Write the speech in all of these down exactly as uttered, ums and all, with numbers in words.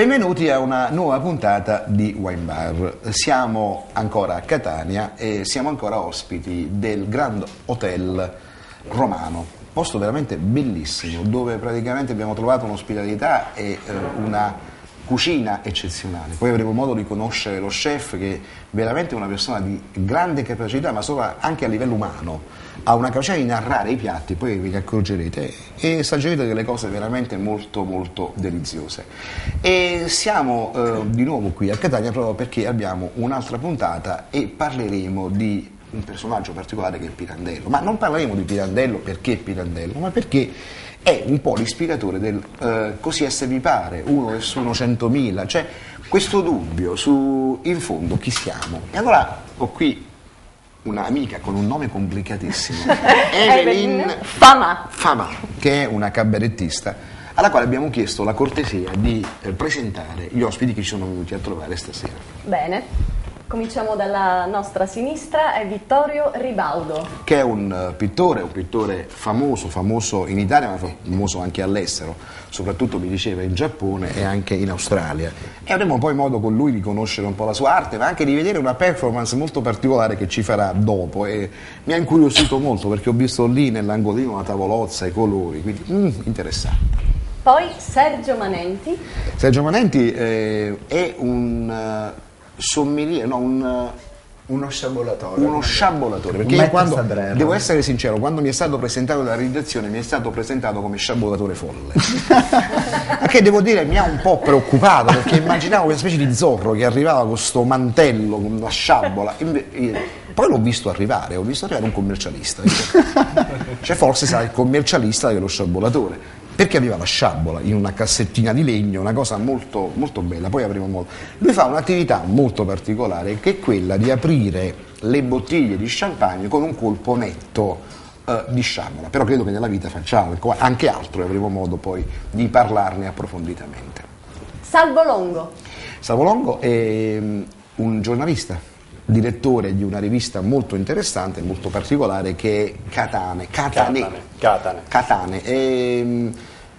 Benvenuti a una nuova puntata di Wine Bar. Siamo ancora a Catania e siamo ancora ospiti del Grand Hotel Romano, posto veramente bellissimo, dove praticamente abbiamo trovato un'ospitalità e eh, una cucina eccezionale. Poi avremo modo di conoscere lo chef, che è veramente una persona di grande capacità, ma solo anche a livello umano. Ha una capacità di narrare i piatti, poi vi accorgerete e assaggerete delle cose veramente molto molto deliziose. E siamo eh, di nuovo qui a Catania proprio perché abbiamo un'altra puntata e parleremo di un personaggio particolare che è Pirandello. Ma non parleremo di Pirandello perché Pirandello, ma perché è un po' l'ispiratore del eh, così esse vi pare, uno che sono centomila, cioè questo dubbio su in fondo chi siamo. E allora ho qui un'amica con un nome complicatissimo, Evelyn Fama. Fama, che è una cabarettista, alla quale abbiamo chiesto la cortesia di eh, presentare gli ospiti che ci sono venuti a trovare stasera. Bene. Cominciamo dalla nostra sinistra, è Vittorio Ribaudo. Che è un uh, pittore, un pittore famoso, famoso in Italia ma famoso anche all'estero, soprattutto mi diceva in Giappone e anche in Australia. E avremo poi modo con lui di conoscere un po' la sua arte, ma anche di vedere una performance molto particolare che ci farà dopo. E mi ha incuriosito molto perché ho visto lì nell'angolino una tavolozza, i colori, quindi mm, interessante. Poi Sergio Manenti. Sergio Manenti eh, è un... Uh, sommelier, no, un, uno sciabolatore. Uno sciabolatore, perché io quando, devo essere sincero, quando mi è stato presentato dalla redazione mi è stato presentato come sciabolatore folle. Perché devo dire mi ha un po' preoccupato, perché immaginavo una specie di Zorro che arrivava con sto mantello, con una sciabola. Poi l'ho visto arrivare, ho visto arrivare un commercialista. Cioè forse sarà il commercialista dello sciabolatore. Perché aveva la sciabola in una cassettina di legno, una cosa molto, molto bella, poi avremo modo. Lui fa un'attività molto particolare che è quella di aprire le bottiglie di champagne con un colpo netto eh, di sciabola, però credo che nella vita faccia anche altro e avremo modo poi di parlarne approfonditamente. Salvo Longo. Salvo Longo è um, un giornalista, direttore di una rivista molto interessante, molto particolare, che è Catane. Catane. Catane. Catane. E,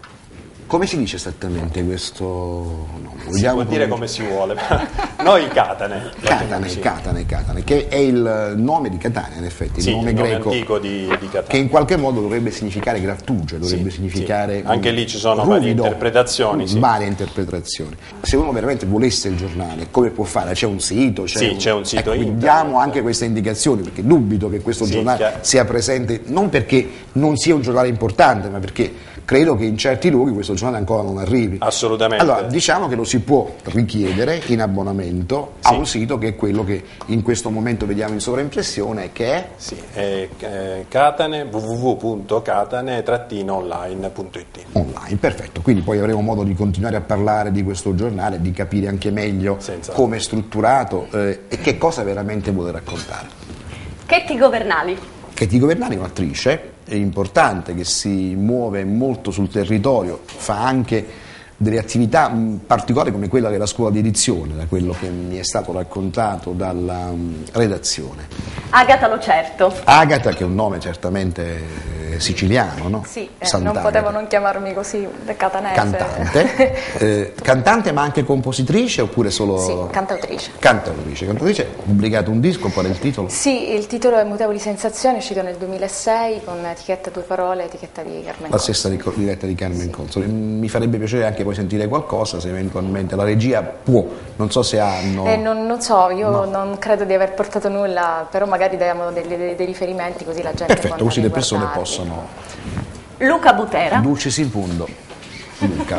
come si dice esattamente questo nome? Si può dire come si vuole. Noi Catane. Catane, sì. Catane, Catane, che è il nome di Catania, in effetti, il sì, nome il nome greco antico di, di Catania. Che in qualche modo dovrebbe significare grattugia, dovrebbe sì, significare... Sì. Anche lì ci sono ruvido, varie interpretazioni. Sì. Varie interpretazioni. Se uno veramente volesse il giornale, come può fare? C'è un sito? C'è sì, un... c'è un sito ecco, internet. Diamo anche queste indicazioni, perché dubito che questo sì, giornale chiaro. sia presente, non perché non sia un giornale importante, ma perché credo che in certi luoghi questo giornale ancora non arrivi. Assolutamente. Allora, diciamo che lo si può richiedere in abbonamento a sì. un sito che è quello che in questo momento vediamo in sovraimpressione, che è? Sì, è eh, Catane, w w w punto catane online punto i t. Online, perfetto. Quindi poi avremo modo di continuare a parlare di questo giornale, di capire anche meglio Senza come è strutturato eh, e che cosa veramente vuole raccontare. Chetti Governali. Chetti Governali è un'attrice importante che si muove molto sul territorio, fa anche delle attività mh, particolari come quella della scuola di edizione, da quello che mi è stato raccontato dalla mh, redazione. Agata Locerto. Agata, che è un nome certamente eh, siciliano, no? Sì, eh, non potevo non chiamarmi così, catanese. Cantante, eh, cantante ma anche compositrice oppure solo... Sì, cantautrice. Cantautrice, cantautrice, ha pubblicato un disco, qual è il titolo? Sì, il titolo è Mutevoli Sensazioni, è uscito nel duemilasei con etichetta Due Parole, etichetta di Carmen La stessa diretta di Carmen sì. Consoli. Mi farebbe piacere anche poi sentire qualcosa, se eventualmente la regia può, non so se hanno... Eh, non, non so, io no. non credo di aver portato nulla, però magari diamo dei, dei, dei riferimenti così la gente perfetto, così le persone possono... Luca Butera. Dulcis in fundo. Luca.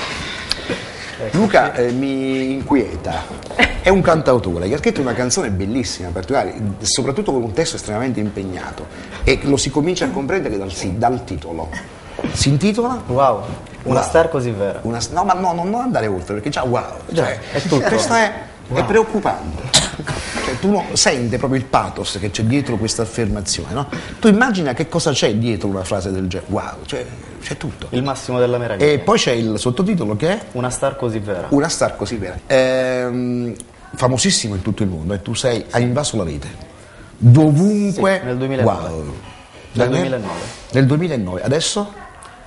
Luca eh, mi inquieta, è un cantautore che ha scritto una canzone bellissima, particolare, soprattutto con un testo estremamente impegnato e lo si comincia a comprendere dal, sì, dal titolo. Si intitola? Wow, una wow. star così vera. Una, no, ma no, non andare oltre perché già wow, cioè, è tutto. Questo è, wow. è preoccupante. Cioè, tu no, senti proprio il pathos che c'è dietro questa affermazione, no? Tu immagina che cosa c'è dietro una frase del genere, wow, cioè, c'è tutto. Il massimo della meraviglia. E poi c'è il sottotitolo che è? Una star così vera. Una star così vera. Ehm, famosissimo in tutto il mondo e tu sei, hai invaso la rete. Dovunque. Sì, nel duemilanove. Wow. Nel duemilanove. Nel duemilanove. Adesso?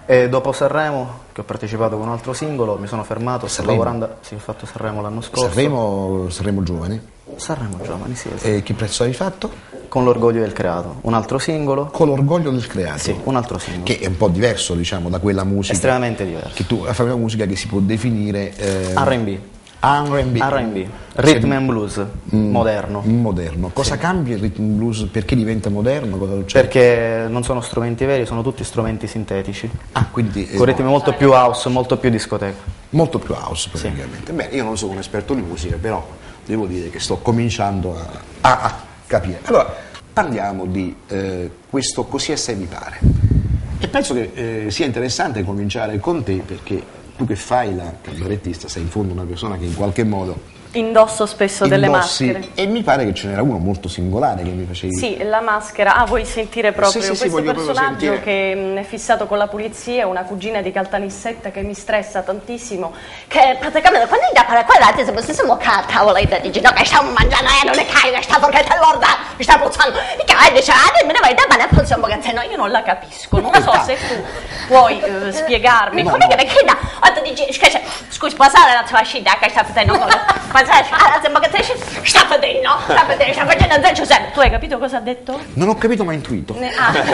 E dopo Sanremo, che ho partecipato con un altro singolo, mi sono fermato, sto Sanremo? lavorando, sì, ho fatto Sanremo l'anno scorso. Sanremo, Sanremo Giovani. Sanremo Giovani, sì, sì. E che prezzo hai fatto? Con l'orgoglio del creato, un altro singolo. Con l'orgoglio del creato. Sì, un altro singolo. Che è un po' diverso, diciamo, da quella musica. Estremamente diverso. Che tu fai una musica che si può definire eh, R and B. R and B. R and B, rhythm and blues, Mm, moderno. Moderno. Cosa Sì. cambia il rhythm blues? Perché diventa moderno? Cosa succede? Perché non sono strumenti veri, sono tutti strumenti sintetici. Ah, quindi eh, Con ritmi molto più house, molto più discoteca. molto più house praticamente. Beh, io non sono un esperto di musica, però devo dire che sto cominciando a, a- a capire. Allora, parliamo di eh, questo Così assai mi pare. E penso che eh, sia interessante cominciare con te, perché tu che fai la cabarettista sei in fondo una persona che in qualche modo Indosso spesso delle indossi, maschere. e mi pare che ce n'era uno molto singolare che mi facevi. Sì, la maschera. Ah, vuoi sentire proprio Sì, sì, sì, questo voglio proprio personaggio sentire. che mh, è fissato con la pulizia, una cugina di Caltanissetta che mi stressa tantissimo, che praticamente quando io parlo con l'altro siamo siamo a tavola e dice no che stiamo mangiando e non è che sta perché te l'orda, mi sta puzzando. E che lei dice ah, me ne vai da bene, poi siamo che no, io non la capisco, non so se tu puoi eh, spiegarmi. No, Come no. che che da, oggi dici, scusa, scusa, passare la tua scida che sta facendo cosa? Passare, ah, sembra che te sta facendo, sta facendo, sta facendo Zé Giuseppe. Tu hai capito cosa ha detto? Non ho capito ma ho intuito. Ne-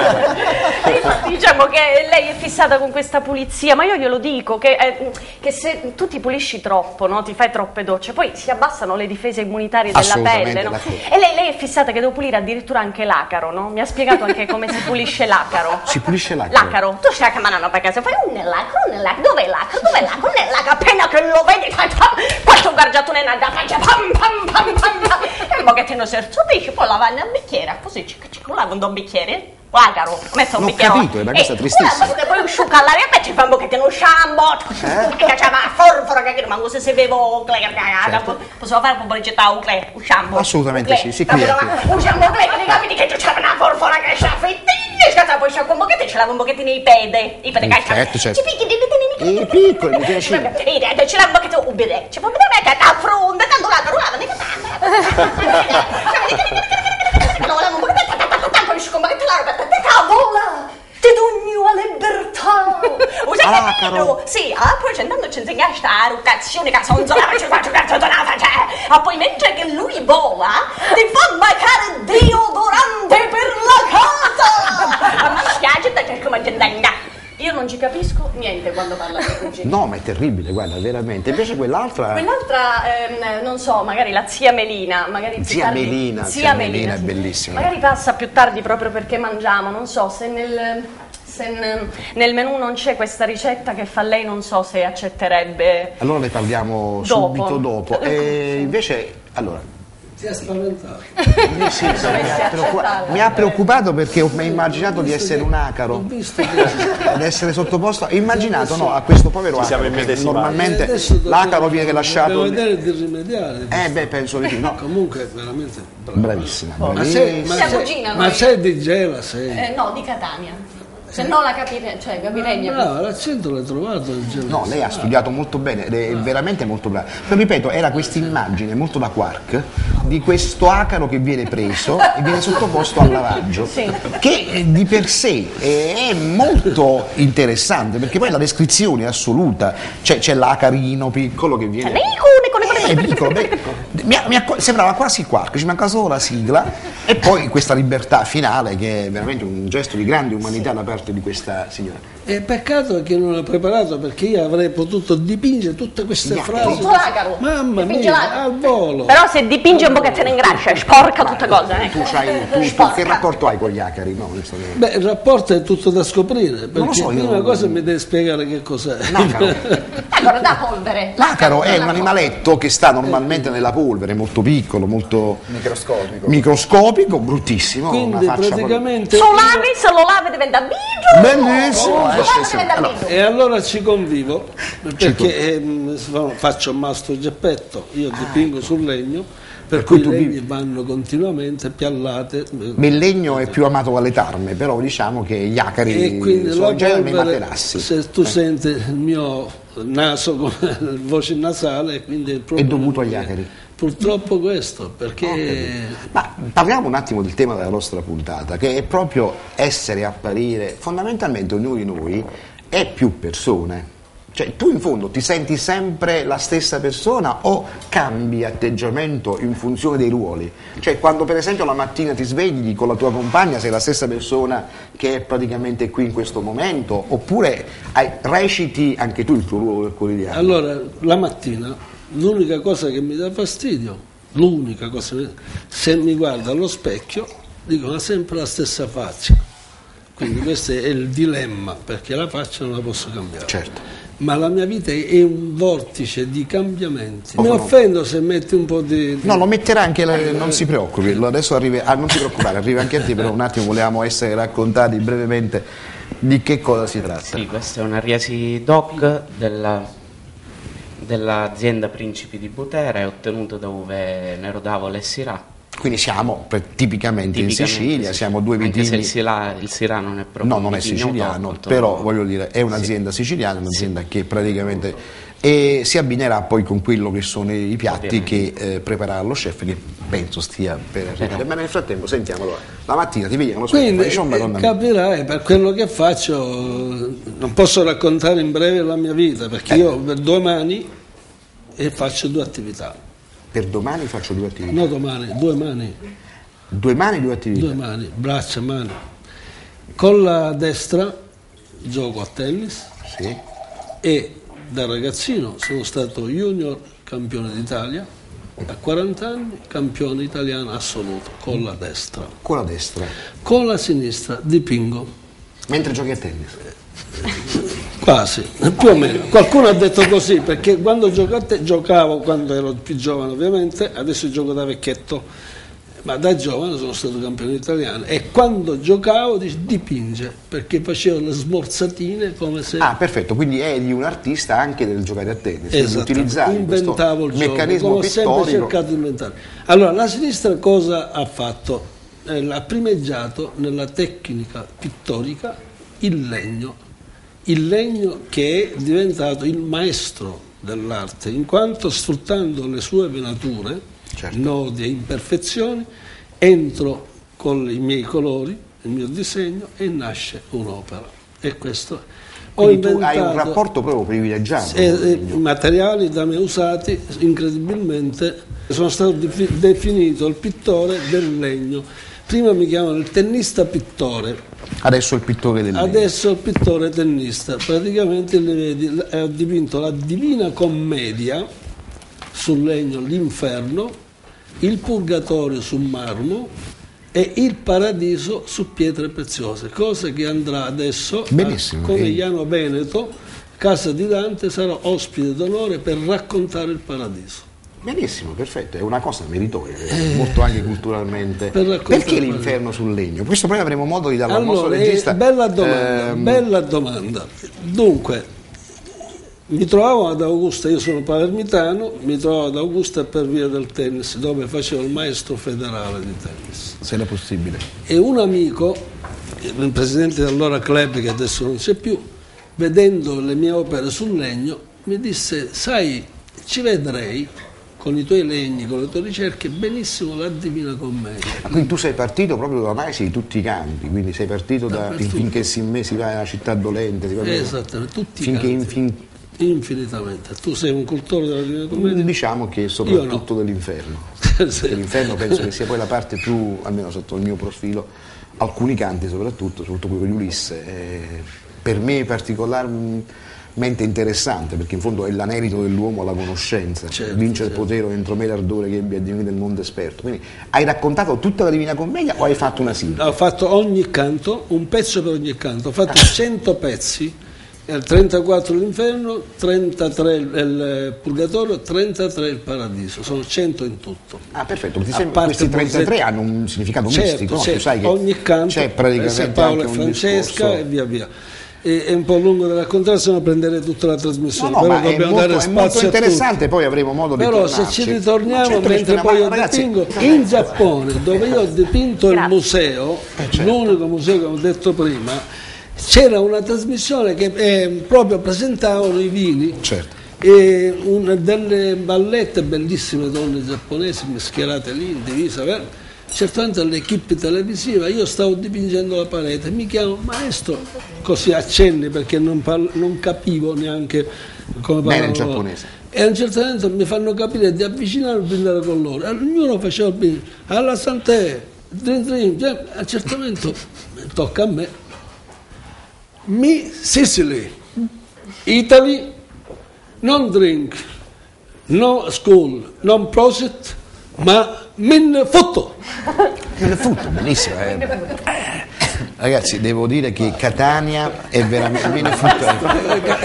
ah. Diciamo che lei è fissata con questa pulizia, ma io glielo dico che, eh, che se tu ti pulisci troppo, no? Ti fai troppe docce, poi si abbassano le difese immunitarie della Assolutamente, pelle, no? d'accordo. E lei, lei è fissata che devo pulire addirittura anche l'acaro, no? Mi ha spiegato anche come si pulisce l'acaro. Si pulisce l'acaro? L'acaro, tu stai chiamando per caso, fai un nell'acaro, nell'acaro, dov'è l'acaro, dov'è l'acaro, nell'acaro, appena che lo vedi, fai questo gargiatone in alta, faccia pam pam pam pam pam, e un pochettino si assorbisce, poi la vai nel bicchiere, così ci ci con un bicchiere. L'acaro, metto un Non ho bicchiere. capito, è una cosa e tristissima. una volta poi usciuca all'aria e ci fa un pochettino shampoo, Eh? che c'è una forfora che ma se bevo un clay, Certo. possiamo fare un po' di città un clay, un shampoo. Assolutamente un clay. sì, sì, qui è, Capito? qui. Un shampoo clay, che capiti che c'è una forfora che c'ha fittini, scazza poi sciacqua un pochettino, ce l'ha un pochettino i pede, i pede che c'ha. Certo, certo. Ci picchi di vitini, I piccoli, mi piace. e ce l'ha un pochettino un bidet, ci può vedere che ta fronte, tanto la rulava, ne cavola, ti dugno a libertà. Usa L'acaro. sì, ah, poi andando ci insegna sta rotazione che sonzolava, ci faccio cazzo da la faccia. Ah, poi mentre che lui vola, ti fa mancare deodorante per la casa. Mi spiace perché come gendenga. Io non ci capisco niente quando parla di cugini. No, ma è terribile, guarda, veramente. Invece quell'altra. Quell'altra, ehm, non so, magari la zia Melina, magari più Zia tardi- Melina, zia, zia Melina, Melina è sì. bellissima. Magari passa più tardi proprio perché mangiamo, non so, se nel, se n- nel menù non c'è questa ricetta che fa lei, non so se accetterebbe. Allora ne parliamo Dopo. subito dopo. Eh, E invece, allora. Ti ha spaventato. eh, sì, sì, mi, ha preoccupato, mi ha preoccupato perché ho mi ha immaginato di essere un acaro, Ho visto che ad essere sottoposto. Ho immaginato no, a questo povero Ci siamo acaro. Che immedesimati. normalmente adesso devo- l'acaro viene lasciato. devo vedere di rimediare. Eh beh, penso di sì. No. Comunque è veramente bravo. Bravissima, Ma sei, bravissima. ma Sia sei- cugina, ma noi. sei di Gela, sei. Eh, no, di Catania. Se no la capire, cioè capirei mia. Brava, l'accento l'hai trovato di Gela. No, lei ha studiato molto bene, ed è veramente molto brava. Però ripeto, era questa immagine molto da quark di questo acaro che viene preso e viene sottoposto al lavaggio, Sì. che eh, di per sé è molto interessante, perché poi la descrizione è assoluta, cioè c'è l'acarino piccolo che viene... Eh, piccolo, beh, mi ha- mi ha- sembrava quasi quark, ci manca solo la sigla e poi questa libertà finale che è veramente un gesto di grande umanità da parte di questa signora. È peccato che non l'ho preparato perché io avrei potuto dipingere tutte queste Yeah. frasi. Tutto l'acaro. Mamma Dipinge mia, l'acaro. al volo. Però se dipinge un pochettino in gracia, sporca tutte cose, eh. Tu, c'hai, tu, tu Sporca. che rapporto hai con gli acari? No, questo che- Beh, il rapporto è tutto da scoprire, perché lo so, io- prima cosa mi devi spiegare che cos'è. L'acaro. L'acaro da polvere. L'acaro è un da animaletto che sta normalmente nella polvere, molto piccolo, molto Microscopico. microscopico, bruttissimo. Quindi una faccia praticamente... Lo lavi, se lo lavi diventa bigio. Bellissimo, Oh, eh, lo sì, lavi sì. diventa Allora, bigio. E allora ci convivo, perché ehm, faccio mastro Geppetto, io dipingo sul legno, per, cui cui tu le vivi- legni vanno continuamente piallate. Beh, il legno è più amato dalle tarme, però diciamo che gli acari E quindi sono la in genere nei polvere, materassi. se tu senti il mio naso come voce nasale, quindi il problema dovuto agli acari. Purtroppo questo, perché Ma parliamo un attimo del tema della nostra puntata, che è proprio essere, apparire, fondamentalmente ognuno di noi è più persone. Cioè, tu in fondo ti senti sempre la stessa persona o cambi atteggiamento in funzione dei ruoli? Cioè, quando per esempio la mattina ti svegli con la tua compagna sei la stessa persona che è praticamente qui in questo momento, oppure hai, reciti anche tu il tuo ruolo del quotidiano? Allora, la mattina l'unica cosa che mi dà fastidio, l'unica cosa, se mi guardo allo specchio dico sempre la stessa faccia, quindi questo è il dilemma, perché la faccia non la posso cambiare. Certo. Ma la mia vita è un vortice di cambiamenti. Oh, Mi no. offendo se metti un po' di... No, lo metterà anche, la, non si preoccupi, adesso arriva, ah, non ti preoccupare, arriva anche a te, però un attimo volevamo essere raccontati brevemente di che cosa si tratta. Sì, questa è una riesi doc della, dell'azienda Principi di Butera, ottenuta dove ne rodavo e Syrah. Quindi siamo pre- tipicamente, in Tipicamente, Sicilia, sì. siamo due Anche vitigni. se il Syrah, il Syrah non è proprio No, non è un vitigno siciliano, autoctono. però voglio dire, è un'azienda Sì. siciliana, un'azienda sì. che praticamente e si abbinerà poi con quello che sono i piatti Ovviamente. che eh, preparerà lo chef, che penso stia per arrivare. Però. Ma nel frattempo, sentiamo, allora, la mattina ti vedi allo specchio, Quindi dici, "Oh, Madonna eh, mia". capirai, per quello che faccio non posso raccontare in breve la mia vita, perché Eh. io per domani e faccio due attività. Per domani faccio due attività. No, domani, due mani, Due mani, due attività. due mani, braccia, mani. Con la destra gioco a tennis Sì. e da ragazzino sono stato junior campione d'Italia, a quaranta anni campione italiano assoluto con la destra. Con la destra. Con la sinistra dipingo. Mentre giochi a tennis. Quasi, più o meno. Qualcuno ha detto così, perché quando gioco a te, giocavo quando ero più giovane ovviamente, adesso gioco da vecchietto, ma da giovane sono stato campione italiano e quando giocavo dipinge, perché facevo le smorzatine come se... Ah, perfetto, quindi eri un artista anche del giocare a tennis, quindi Esatto, utilizzavi inventavo il questo gioco, meccanismo come ho sempre pittorico. cercato di inventare. Allora, la sinistra cosa ha fatto? Eh, ha primeggiato nella tecnica pittorica il legno, il legno che è diventato il maestro dell'arte, in quanto sfruttando le sue venature, Certo. nodi e imperfezioni, entro con i miei colori, il mio disegno e nasce un'opera. E questo ho Quindi tu hai un inventato- rapporto proprio privilegiato. eh, eh, materiali da me usati, incredibilmente sono stato defi- definito il pittore del legno. Prima mi chiamavano il tennista pittore, Adesso il pittore del legno. adesso il pittore tennista. Praticamente le vedi, l- ho dipinto la Divina Commedia sul legno, l'Inferno, il Purgatorio su marmo e il Paradiso su pietre preziose, cosa che andrà adesso Benissimo, a Conegliano e- Veneto, casa di Dante, sarà ospite d'onore per raccontare il Paradiso. Benissimo, perfetto, è una cosa meritoria, molto anche culturalmente. per raccontare Perché il l'inferno sul legno? Questo poi avremo modo di darlo al nostro Allora, regista. eh, bella domanda, Ehm, bella domanda. Dunque, mi trovavo ad Augusta, io sono palermitano, mi trovavo ad Augusta per via del tennis, dove facevo il maestro federale di tennis. Se è possibile. E un amico, il presidente dell'allora club, che adesso non c'è più, vedendo le mie opere sul legno, mi disse, sai, ci vedrei con i tuoi legni, con le tue ricerche, benissimo la Divina Commedia. Quindi tu sei partito proprio dall'analisi di tutti i campi, quindi sei partito da, Dappertutto. finché si, si va nella città dolente, si va Esattamente, tutti i finché campi. infin- Infinitamente. Tu sei un cultore della Divina Commedia? diciamo che soprattutto dell'inferno. Sì. Perché l'inferno penso che sia poi la parte più, almeno sotto il mio profilo, alcuni canti soprattutto, soprattutto quello di Ulisse, eh, per me è particolarmente interessante, perché in fondo è l'anelito dell'uomo alla conoscenza, Certo, vince il certo. potere entro me l'ardore che ebbe a divenire del mondo esperto. Quindi hai raccontato tutta la Divina Commedia o hai fatto una sintesi? Ho fatto ogni canto, un pezzo per ogni canto, ho fatto cento pezzi, il trentaquattro l'inferno, trentatré il, il purgatorio, trentatré il paradiso, sono cento in tutto. Ah, perfetto, ti A sembra, parte questi trentatré Bozzetta- hanno un significato Certo, mistico, no? certo, Tu sai che ogni canto, c'è praticamente San Paolo e anche un Francesca discorso- e via via. E- È un po' lungo da raccontare, se no prendere tutta la No, trasmissione, no, però ma è dobbiamo molto, dare è molto spazio a tutti. interessante, poi avremo modo di Però se tornarci. ci ritorniamo, Ma certo, mentre ma poi io ragazzi, dipingo in Giappone, dove io ho dipinto il Grazie. museo, Eh, certo. l'unico museo che ho detto prima, c'era una trasmissione che eh, proprio presentavano i vini Certo. e una delle ballette, bellissime donne giapponesi schierate lì in divisa, eh, certamente all'equipe televisiva, io stavo dipingendo la parete, mi chiamo maestro, così accenni perché non, parlo, non capivo neanche come parlavo. Bene il giapponese. E a un certo punto mi fanno capire di avvicinare il brindare con loro, ognuno faceva il brindare, alla Sant'E, drin drin, a un certo punto tocca a me, mi Sicily, Italy, non drink, no school, non prosit, ma min foto. Min foto, benissimo. Eh. Ragazzi, devo dire che Catania è veramente min foto, è,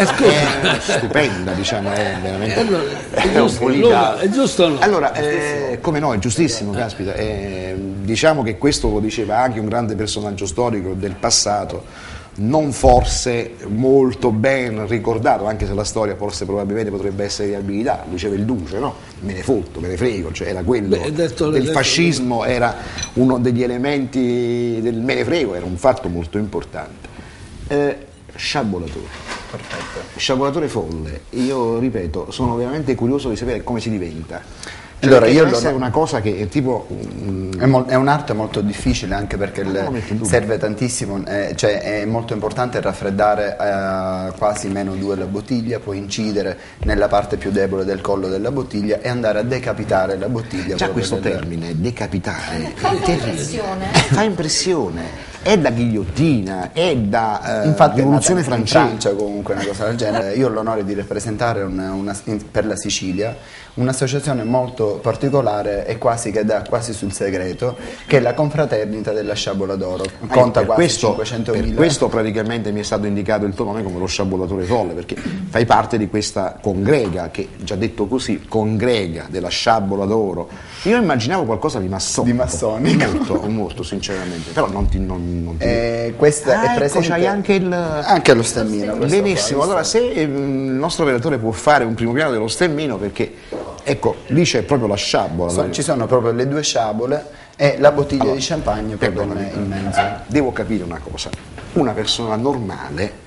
è stupenda, diciamo, è veramente allora, è, è, giusto, Luca, è giusto o no? Allora, eh, come no, è giustissimo, caspita. Eh, diciamo che questo lo diceva anche un grande personaggio storico del passato, non forse molto ben ricordato, anche se la storia forse probabilmente potrebbe essere riabilitata, diceva il Duce, no? Me ne fotto, me ne frego, cioè era quello. Beh, detto, del detto, fascismo era uno degli elementi del me ne frego, era un fatto molto importante. Eh, sciabolatore. Perfetto. Sciabolatore folle, io ripeto, sono veramente curioso di sapere come si diventa. Cioè, allora, io deve essere una cosa che è tipo um, è, mo- è un'arte molto difficile, anche perché il, serve tantissimo, eh, cioè è molto importante raffreddare eh, quasi meno due la bottiglia, poi incidere nella parte più debole del collo della bottiglia e andare a decapitare la bottiglia. Già questo del... termine, decapitare, fa impressione. Fa impressione. È da ghigliottina, è da eh, infatti rivoluzione francese. In Francia comunque una cosa del genere. Io ho l'onore di rappresentare una, una, per la Sicilia un'associazione molto particolare e quasi che dà quasi sul segreto, che è la Confraternita della Sciabola d'Oro. Conta per quasi questo, cinquecentomila. Per questo praticamente mi è stato indicato il tuo nome come lo sciabolatore folle, perché fai parte di questa congrega che, già detto così, congrega della Sciabola d'Oro. Io immaginavo qualcosa di massonico. Di massonico. Molto, molto sinceramente, però non ti... Non, non ti... Eh, questa ah, è presente... Ecco, c'hai anche il... Anche lo stemmino. Benissimo, allora se il nostro redattore può fare un primo piano dello stemmino, perché ecco, lì c'è proprio la sciabola. So, ci sono proprio le due sciabole e la bottiglia allora, di champagne proprio in mezzo. Devo capire una cosa, una persona normale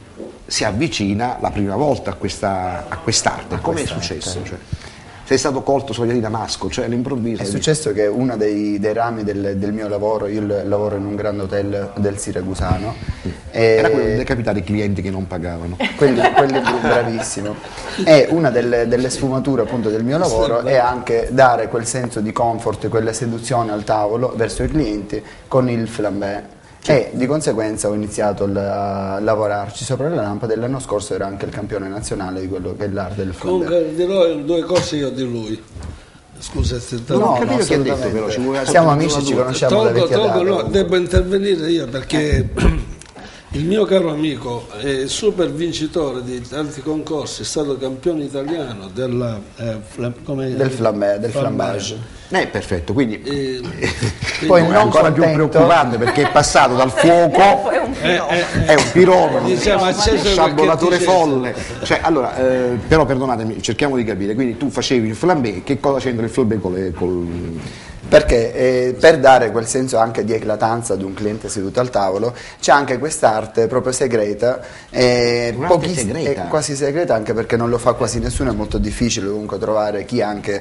si avvicina la prima volta a, questa, a quest'arte, come è successo? Cioè, sei stato colto sulla via di Damasco, cioè all'improvviso? È successo che uno dei, dei rami del, del mio lavoro, io lavoro in un grande hotel del Siracusano. Mm. Era quello di decapitare i clienti che non pagavano. Quelli, quelli bravissimo. E una delle, delle sfumature appunto del mio lavoro è anche dare quel senso di comfort, quella seduzione al tavolo verso i clienti con il flambé. E di conseguenza ho iniziato a lavorarci sopra la lampada e l'anno scorso ero anche il campione nazionale di quello che è l'arte del flambé. Comunque dirò due cose io di lui. Scusa, se non ho capito no, che ha detto, però ci vuole siamo amici, ci conosciamo tolgo, da vecchia tolgo, data. No, devo intervenire io perché il mio caro amico è super vincitore di tanti concorsi, è stato campione italiano della, eh, come, del flambé, del flambage. Eh, perfetto, quindi, eh, quindi poi è ancora più preoccupante perché è passato dal fuoco, è un piromano, è un piromano, diciamo, sciabolatore folle. Cioè, allora, eh, però perdonatemi, cerchiamo di capire, quindi tu facevi il flambé, che cosa c'entra il flambé col... col perché eh, per dare quel senso anche di eclatanza ad un cliente seduto al tavolo c'è anche quest'arte proprio segreta, eh, pochi, segreta. È quasi segreta anche perché non lo fa quasi nessuno, è molto difficile comunque trovare chi anche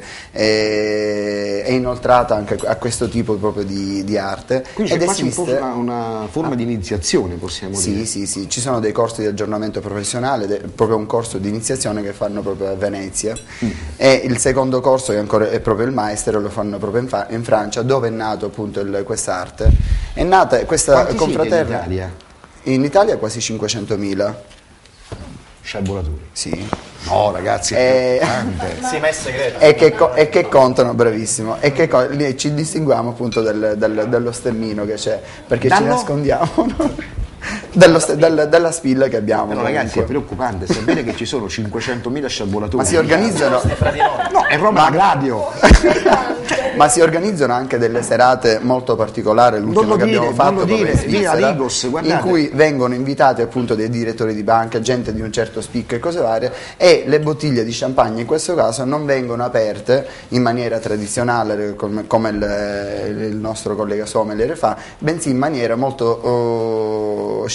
eh, è inoltrata anche a questo tipo proprio di, di arte. Quindi ed c'è quasi esiste, una, una forma ah. di iniziazione, possiamo sì, dire. Sì, sì, ci sono dei corsi di aggiornamento professionale, de, proprio un corso di iniziazione che fanno proprio a Venezia mm. e il secondo corso che ancora è proprio il maestro, lo fanno proprio in, fa, in Francia, dove è nato appunto il, quest'arte. È nata questa confraternita. In Italia? In Italia quasi cinquecentomila. Sciabolatori? Sì. No, ragazzi, e, sì, ma è segreto. E che, e che contano, bravissimo, e che lì ci distinguiamo appunto del, del, dallo stemmino che c'è, perché Dallo? ci nascondiamo. No? Dello, del, della spilla che abbiamo. Però ragazzi, è preoccupante, sapere che ci sono cinquecentomila sciabolatori. Ma si organizzano. No, è roba da radio. Ma si organizzano anche delle serate molto particolari, l'ultimo che dire, abbiamo fatto dire, in Svizzera, Rigos, in cui vengono invitati appunto dei direttori di banca, gente di un certo spicco e cose varie, e le bottiglie di champagne in questo caso non vengono aperte in maniera tradizionale come, come il, il nostro collega sommelier fa, bensì in maniera molto oh, scematica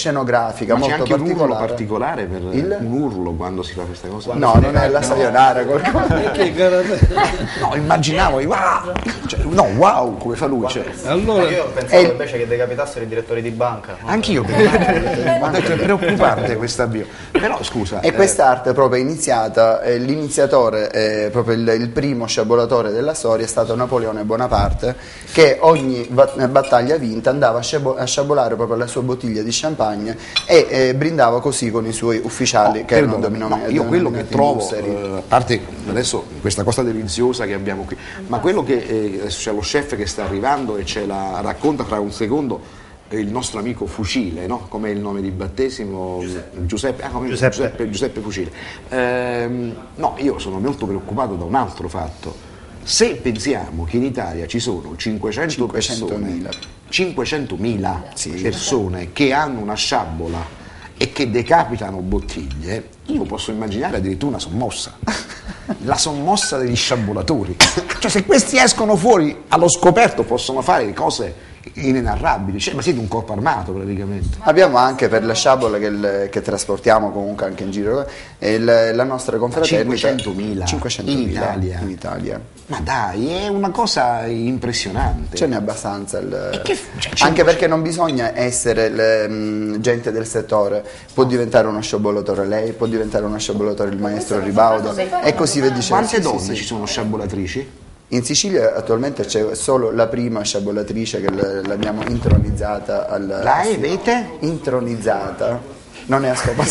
scenografica Ma c'è molto anche un urlo particolare. particolare per Il? un urlo quando si fa questa cosa? No, non è la sayonara qualcosa. Perché karate? No, immaginavo, wow! Cioè, no, wow, come fa lui. Cioè. Allora, Io pensavo E- invece che decapitassero i direttori di banca. no? Anch'io pensavo, ho detto è preoccupante questa bio. Però scusa. E eh, quest'arte proprio è iniziata, eh, l'iniziatore, eh, proprio il, il primo sciabolatore della storia è stato Napoleone Bonaparte, che ogni va- battaglia vinta andava a, sciabo- a sciabolare proprio la sua bottiglia di champagne e eh, brindava così con i suoi ufficiali no, che erano perdonami, denominati. no, io quello che trovo, usseri. eh, a parte adesso questa cosa deliziosa che abbiamo qui, ma quello che eh, adesso c'è lo chef che sta arrivando e ce la racconta fra un secondo. Il nostro amico Fucile, no? Come il nome di battesimo? Giuseppe, Giuseppe, ah, come Giuseppe. Giuseppe, Giuseppe Fucile. Ehm, no, io sono molto preoccupato da un altro fatto. Se pensiamo che in Italia ci sono cinquecento persone, cinquecentomila persone che hanno una sciabola e che decapitano bottiglie, io posso immaginare addirittura una sommossa. La sommossa degli sciabolatori. Cioè se questi escono fuori allo scoperto possono fare cose inenarrabili, cioè, ma siete un corpo armato praticamente. Abbiamo anche per la sciabola che, il- che trasportiamo comunque anche in giro eh, il- la nostra confraternita cinquecentomila cinquecentomila in Italia. in Italia. Ma dai, è una cosa impressionante. Ce n'è abbastanza, il- che- cioè, anche perché non bisogna essere le, mh, gente del settore, può diventare uno sciabolatore lei, può diventare uno sciabolatore il maestro Ribaudo e così via dicendo. Quante Sì, donne sì, sì. ci sono sciabolatrici? In Sicilia attualmente c'è solo la prima sciabolatrice che l- l'abbiamo intronizzata al La avete? intronizzata, non è a scopo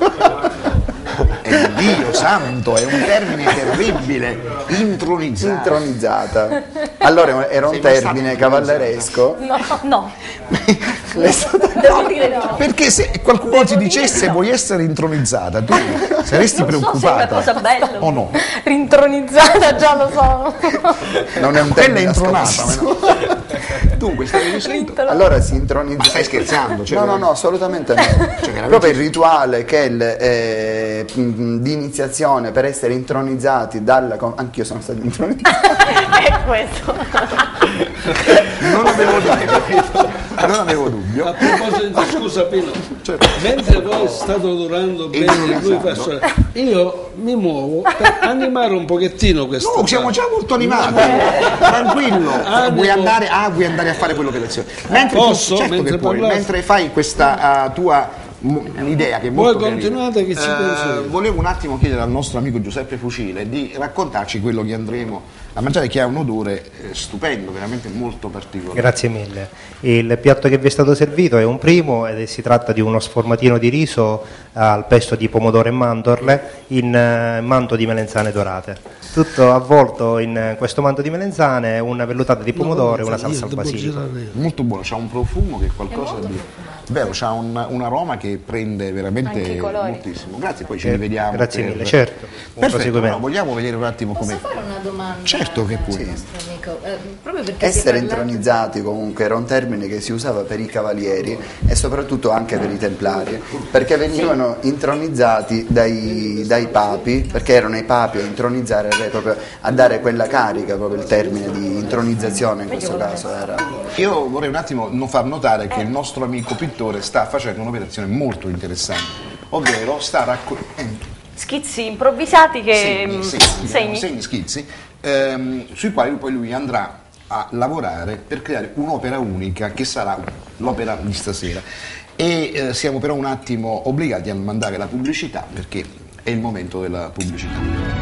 Eh, Dio santo, è un termine terribile. Intronizzato. intronizzata. Allora era un Sei mai termine stata cavalleresco. No, no. Lei è stata- Devo dire no. Perché se qualcuno ti dicesse vuoi essere intronizzata, tu saresti Non so se è una preoccupata cosa bella. o no? Rintronizzata, già lo so. non è un Quella è termine a intronata. scopo- ma no. Dunque stai dicendo? Allora si intronizza. Stai scherzando? Cioè, no, no, no, assolutamente no. veramente- Proprio il rituale che il, eh, mh, di iniziazione per essere intronizzati dalla. con- Anch'io sono stato intronizzato. È questo. Non avevo dubbio. Non avevo dubbio. a proposito, scusa Pino, Certo. mentre voi state odorando E bene, lui fa intronizzato. solo- io mi muovo per animare un pochettino questo. No, siamo già molto animati. Tranquillo. Animo. Vuoi andare, ah, vuoi andare a fare quello che lezione. Mentre Posso? certo Mentre che puoi, parlate? mentre fai questa uh, tua m- idea che è Voi molto continuate carina. che ci Eh, penso io. volevo un attimo chiedere al nostro amico Giuseppe Fucile di raccontarci quello che andremo a mangiare, che ha un odore eh, stupendo, veramente molto particolare. Grazie mille. Il piatto che vi è stato servito è un primo ed è- si tratta di uno sformatino di riso al pesto di pomodoro e mandorle in eh, manto di melenzane dorate. Tutto avvolto in eh, questo manto di melenzane, una vellutata di pomodoro e una salsa al Io devo basilico. girare io. Molto buono, c'ha un profumo che è qualcosa di vero, c'ha un, un aroma che prende veramente Anche i colori. moltissimo. Grazie, poi ci Eh, rivediamo. grazie per- mille, certo. Buon Perfetto, proseguimento. allora, vogliamo vedere un attimo come. Posso fare una domanda? Certo che puoi. al nostro amico? Eh, proprio perché si è Essere parlato- intronizzati comunque era un termine che si usava per i cavalieri e soprattutto anche per i templari, perché venivano intronizzati dai, dai papi, perché erano i papi a intronizzare il re, proprio a dare quella carica, proprio il termine di intronizzazione in questo caso era. Io vorrei un attimo non far notare che il nostro amico pittore sta facendo un'operazione molto interessante, ovvero sta raccogliendo Schizzi improvvisati che segni, mm, segni, segni. segni, schizzi, ehm, sui quali poi lui andrà a lavorare per creare un'opera unica che sarà l'opera di stasera. E eh, siamo però un attimo obbligati a mandare la pubblicità perché è il momento della pubblicità.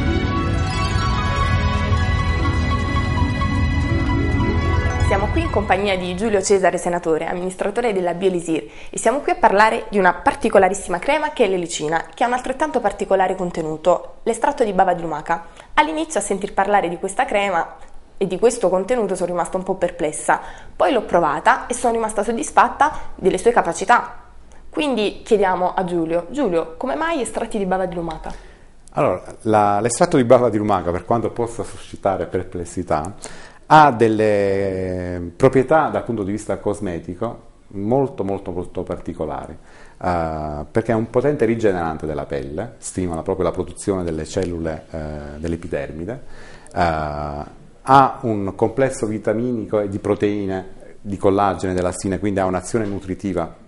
Siamo qui in compagnia di Giulio Cesare Senatore, amministratore della Bielisir, e siamo qui a parlare di una particolarissima crema che è l'elicina, che ha un altrettanto particolare contenuto, l'estratto di bava di lumaca. All'inizio a sentir parlare di questa crema e di questo contenuto sono rimasta un po' perplessa, poi l'ho provata e sono rimasta soddisfatta delle sue capacità. Quindi chiediamo a Giulio, Giulio, come mai estratti di bava di lumaca? Allora, la- l'estratto di bava di lumaca, per quanto possa suscitare perplessità, ha delle proprietà dal punto di vista cosmetico molto molto molto particolari, eh, perché è un potente rigenerante della pelle, stimola proprio la produzione delle cellule eh, dell'epidermide, eh, ha un complesso vitaminico e di proteine, di collagene, dell'assine, quindi ha un'azione nutritiva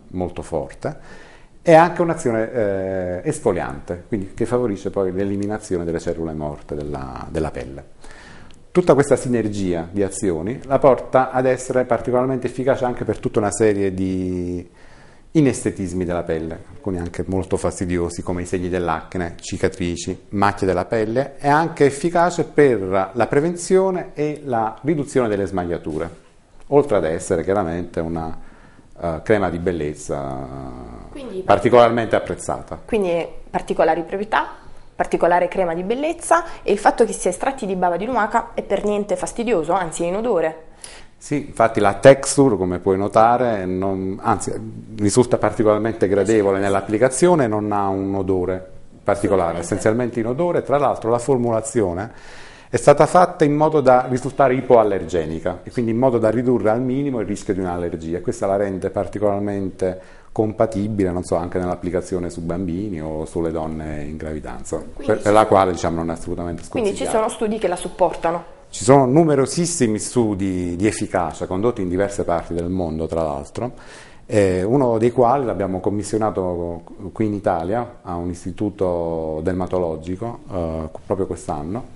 molto forte, e anche un'azione eh, esfoliante, quindi che favorisce poi l'eliminazione delle cellule morte della, della pelle. Tutta questa sinergia di azioni la porta ad essere particolarmente efficace anche per tutta una serie di inestetismi della pelle, alcuni anche molto fastidiosi come i segni dell'acne, cicatrici, macchie della pelle. È anche efficace per la prevenzione e la riduzione delle smagliature, oltre ad essere chiaramente una uh, crema di bellezza quindi, particolarmente apprezzata. Quindi particolari proprietà, particolare crema di bellezza, e il fatto che sia estratti di bava di lumaca è per niente fastidioso, anzi è inodore. Sì, infatti la texture, come puoi notare, non, anzi risulta particolarmente gradevole nell'applicazione, non ha un odore particolare, essenzialmente inodore. Tra l'altro la formulazione è stata fatta in modo da risultare ipoallergenica e quindi in modo da ridurre al minimo il rischio di un'allergia. Questa la rende particolarmente compatibile, non so, anche nell'applicazione su bambini o sulle donne in gravidanza, per, per la quale diciamo non è assolutamente sconsigliata. Quindi ci sono studi che la supportano? Ci sono numerosissimi studi di efficacia condotti in diverse parti del mondo, tra l'altro, eh, uno dei quali l'abbiamo commissionato qui in Italia a un istituto dermatologico eh, proprio quest'anno,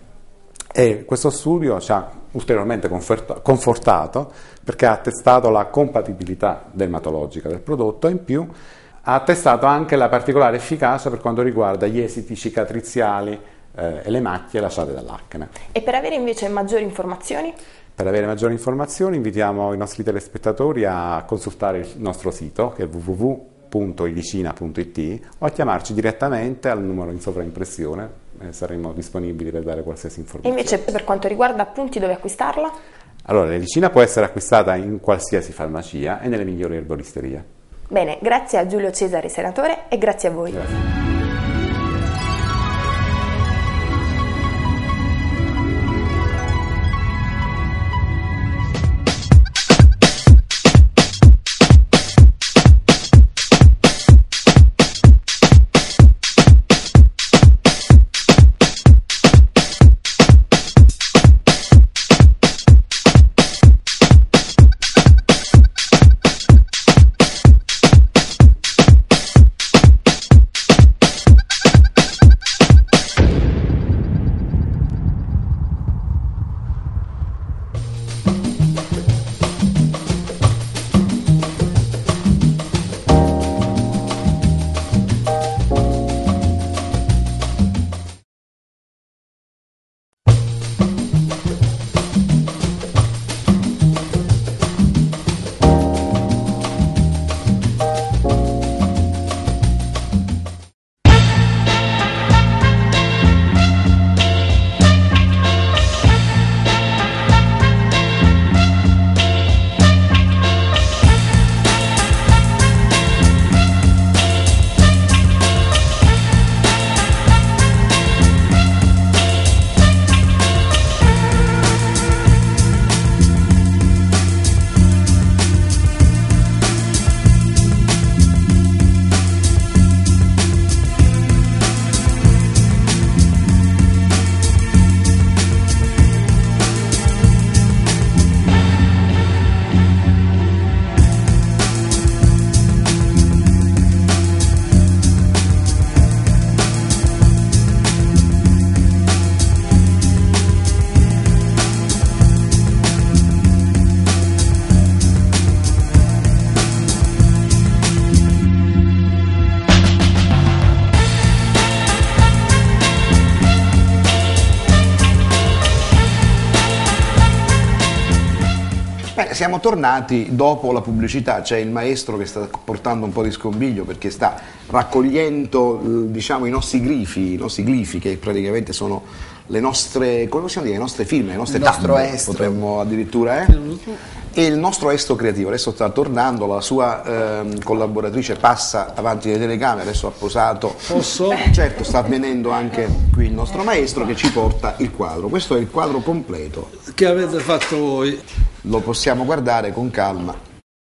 e questo studio ci ha ulteriormente confortato perché ha attestato la compatibilità dermatologica del prodotto e in più ha attestato anche la particolare efficacia per quanto riguarda gli esiti cicatriziali eh, e le macchie lasciate dall'acne. E per avere invece maggiori informazioni? Per avere maggiori informazioni invitiamo i nostri telespettatori a consultare il nostro sito, che è w w w punto ilicina punto i t, o a chiamarci direttamente al numero in sovraimpressione. Saremo disponibili per dare qualsiasi informazione. E invece per quanto riguarda appunti dove acquistarla? Allora, l'elicina può essere acquistata in qualsiasi farmacia e nelle migliori erboristerie. Bene, grazie a Giulio Cesare senatore e grazie a voi. Grazie. Bene, siamo tornati dopo la pubblicità, c'è il maestro che sta portando un po' di scombiglio perché sta raccogliendo diciamo, i nostri glifi, i nostri glifi che praticamente sono le nostre, come possiamo dire, le nostre firme, le nostre il nostro tabbe, estro. potremmo addirittura, eh? E il nostro estro creativo adesso sta tornando, la sua ehm, collaboratrice passa avanti le telecamere, adesso ha posato. Posso? Certo, sta venendo anche qui il nostro maestro che ci porta il quadro. Questo è il quadro completo. Che avete fatto voi? Lo possiamo guardare con calma.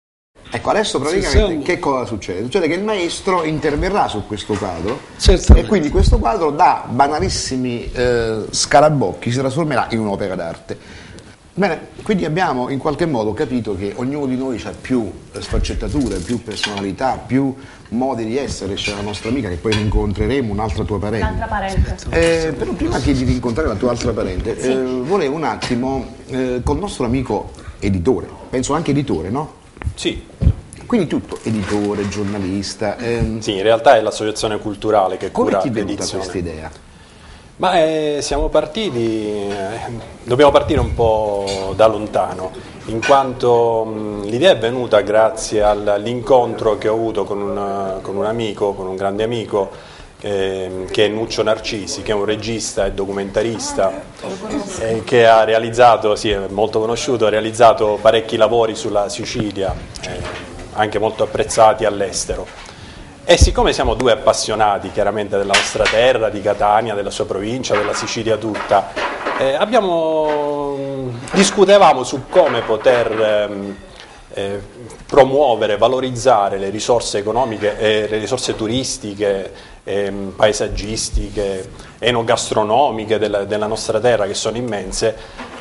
Ecco, adesso praticamente siamo... che cosa succede? Succede che il maestro interverrà su questo quadro Certamente. e quindi questo quadro da banalissimi eh, scarabocchi si trasformerà in un'opera d'arte. Bene, quindi abbiamo in qualche modo capito che ognuno di noi ha più sfaccettature, più personalità, più modi di essere. C'è la nostra amica che poi rincontreremo, un'altra tua parente. L'altra parente. Eh, però prima che di rincontrare la tua altra parente, Sì. eh, volevo un attimo eh, col nostro amico editore, penso anche editore, no? Sì. Quindi tutto, editore, giornalista. Ehm, Sì, in realtà è l'associazione culturale che come cura ti è venuta l'edizione. questa idea? Ma eh, siamo partiti, eh, dobbiamo partire un po' da lontano, in quanto mh, l'idea è venuta grazie al- all'incontro che ho avuto con un, con un amico, con un grande amico, eh, che è Nuccio Narcisi, che è un regista e documentarista, eh, che ha realizzato, sì, è molto conosciuto, ha realizzato parecchi lavori sulla Sicilia, eh, anche molto apprezzati all'estero. E siccome siamo due appassionati chiaramente della nostra terra, di Catania, della sua provincia, della Sicilia tutta, eh, abbiamo, discutevamo su come poter ehm, eh, promuovere, valorizzare le risorse economiche, eh, le risorse turistiche, ehm, paesaggistiche, enogastronomiche della, della nostra terra, che sono immense,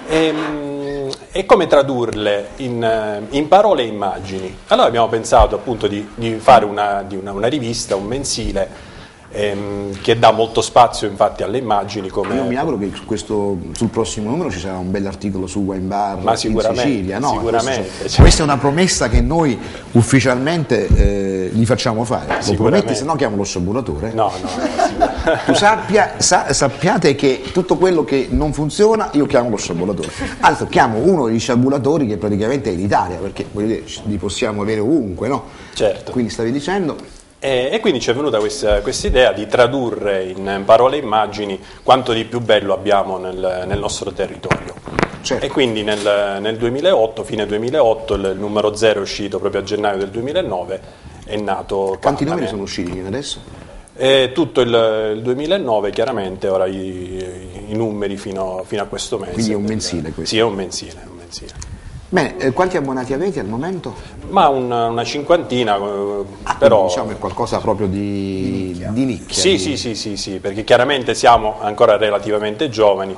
e, e come tradurle in, in parole e immagini. Allora abbiamo pensato appunto di, di fare una, di una, una rivista, un mensile, ehm, che dà molto spazio infatti alle immagini. Come... Io mi auguro che su questo, sul prossimo numero ci sarà un bell'articolo su Wine Bar Ma in sicuramente, Sicilia. No, sicuramente, questo- cioè. questa è una promessa che noi ufficialmente eh, gli facciamo fare. Lo Sicuramente. prometti, se no chiamo lo sciabulatore. No, no, no, Tu sappia, sa- sappiate che tutto quello che non funziona io chiamo lo sciabulatore. Anzi, chiamo uno degli sciabulatori che praticamente è in Italia, perché voglio dire, li possiamo avere ovunque, no? Certo. Quindi stavi dicendo... E, e quindi ci è venuta questa idea di tradurre in parole e immagini quanto di più bello abbiamo nel, nel nostro territorio. Certo. E quindi nel, nel duemilaotto, fine duemilaotto, il, il numero zero è uscito proprio a gennaio del duemilanove, è nato... Quanti Caname. numeri sono usciti fino adesso? E tutto il, il duemilanove, chiaramente, ora i, i numeri fino, fino a questo mese. Quindi è un mensile questo? Sì, è un mensile. Un mensile. Bene, eh, quanti abbonati avete al momento? Ma una, una cinquantina, eh, Ah, però... quindi, diciamo è qualcosa proprio di, di nicchia. Sì, di- sì, sì, sì, sì, perché chiaramente siamo ancora relativamente giovani,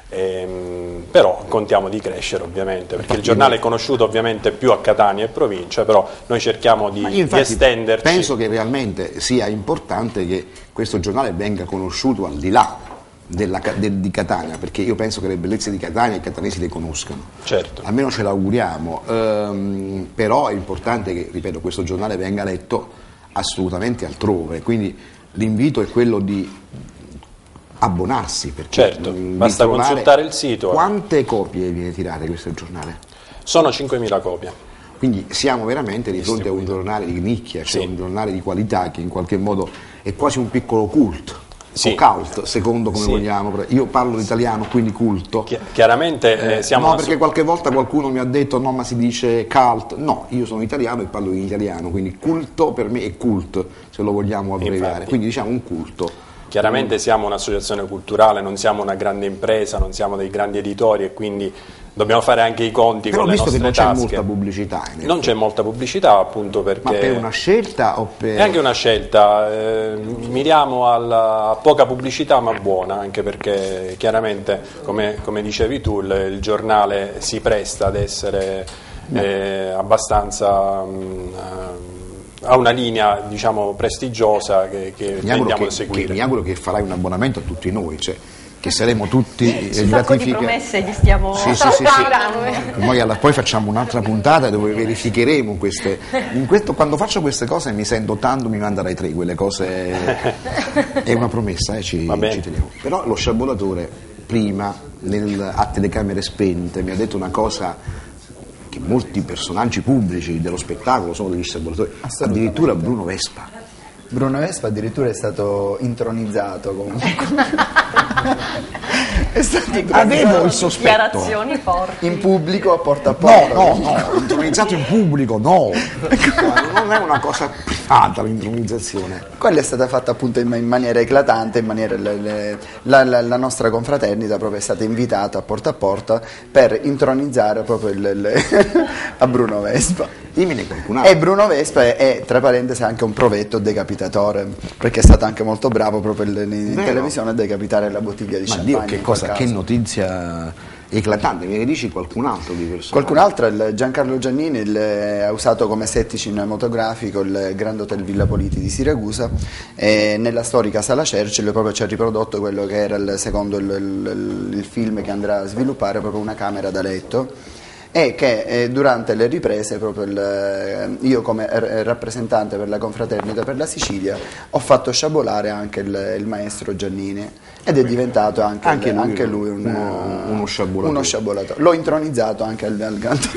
ehm, però contiamo di crescere ovviamente, perché il giornale è conosciuto ovviamente più a Catania e provincia, però noi cerchiamo di, Ma io di infatti estenderci. penso che realmente sia importante che questo giornale venga conosciuto al di là della, Ca- del- di Catania, perché io penso che le bellezze di Catania i catanesi le conoscano. Certo. Almeno ce l'auguriamo, ehm, però è importante che, ripeto, questo giornale venga letto assolutamente altrove, quindi l'invito è quello di abbonarsi, perché Certo, mh, di basta trovare- consultare il sito. Quante copie viene tirate questo giornale? Sono cinquemila copie. Quindi siamo veramente di fronte a un giornale di nicchia, cioè Sì. un giornale di qualità che in qualche modo è quasi un piccolo cult, Sì. o cult, secondo come Sì. vogliamo. Io parlo italiano, quindi culto. Chi- chiaramente eh, siamo no, una perché so- qualche volta qualcuno mi ha detto no, ma si dice cult. No, io sono italiano e parlo in italiano, quindi culto per me è cult, se lo vogliamo abbreviare. Infatti. Quindi diciamo un culto. Chiaramente siamo un'associazione culturale, non siamo una grande impresa, non siamo dei grandi editori e quindi dobbiamo fare anche i conti Però con le visto che nostre non c'è tasche. molta pubblicità, in Non c'è molta pubblicità appunto perché... ma per una scelta o per... È anche una scelta, eh, miriamo alla, a poca pubblicità ma buona, anche perché chiaramente, come, come dicevi tu, il, il giornale si presta ad essere eh, abbastanza... mh, eh, ha una linea diciamo prestigiosa che, che mi auguro tendiamo che, a seguire. che- mi auguro che farai un abbonamento a tutti noi, cioè che saremo tutti eh, Un sacco di gratifica- promesse gli stiamo Sì, sì, sì, sì. salutando. Noi alla- poi facciamo un'altra puntata dove verificheremo queste. In questo, quando faccio queste cose mi sento tanto, mi manda Rai tre, quelle cose. È una promessa, eh, ci, Va bene. ci teniamo. Però lo sciabolatore prima, nel, a telecamere spente, mi ha detto una cosa che molti personaggi pubblici dello spettacolo sono degli sciabolatori, addirittura Bruno Vespa. Bruno Vespa addirittura è stato intronizzato comunque. È stato Avevo il sospetto. Dichiarazioni forti. in pubblico a porta a No, porta. no, no, intronizzato in pubblico, no. Non è una cosa privata l'intronizzazione. Quella è stata fatta appunto in, in maniera eclatante, in maniera, le- le- la, la- la nostra confraternita proprio è stata invitata a porta a porta per intronizzare proprio il, il- a Bruno Vespa. Dimmene qualcun altro. E Bruno Vespa è, è, tra parentesi anche un provetto decapitatore, perché è stato anche molto bravo proprio in, in Vero? televisione a decapitare la bottiglia di Ma champagne. Dio, che in quel cosa, che caso. notizia eclatante. Mi dici qualcun altro di personaggio? Qualcun altro, il Giancarlo Giannini il, ha usato come set cinematografico il Grand Hotel Villa Politi di Siracusa, e nella storica Sala Cercel proprio ci ha riprodotto quello che era il secondo il, il, il film che andrà a sviluppare, proprio una camera da letto, e che eh, durante le riprese proprio il, io come r- rappresentante per la confraternita per la Sicilia ho fatto sciabolare anche il, il maestro Giannini, ed è diventato anche, anche il, lui, anche lui un, uno, uno sciabolatore. Uno sciabolatore. L'ho intronizzato anche al, al Grand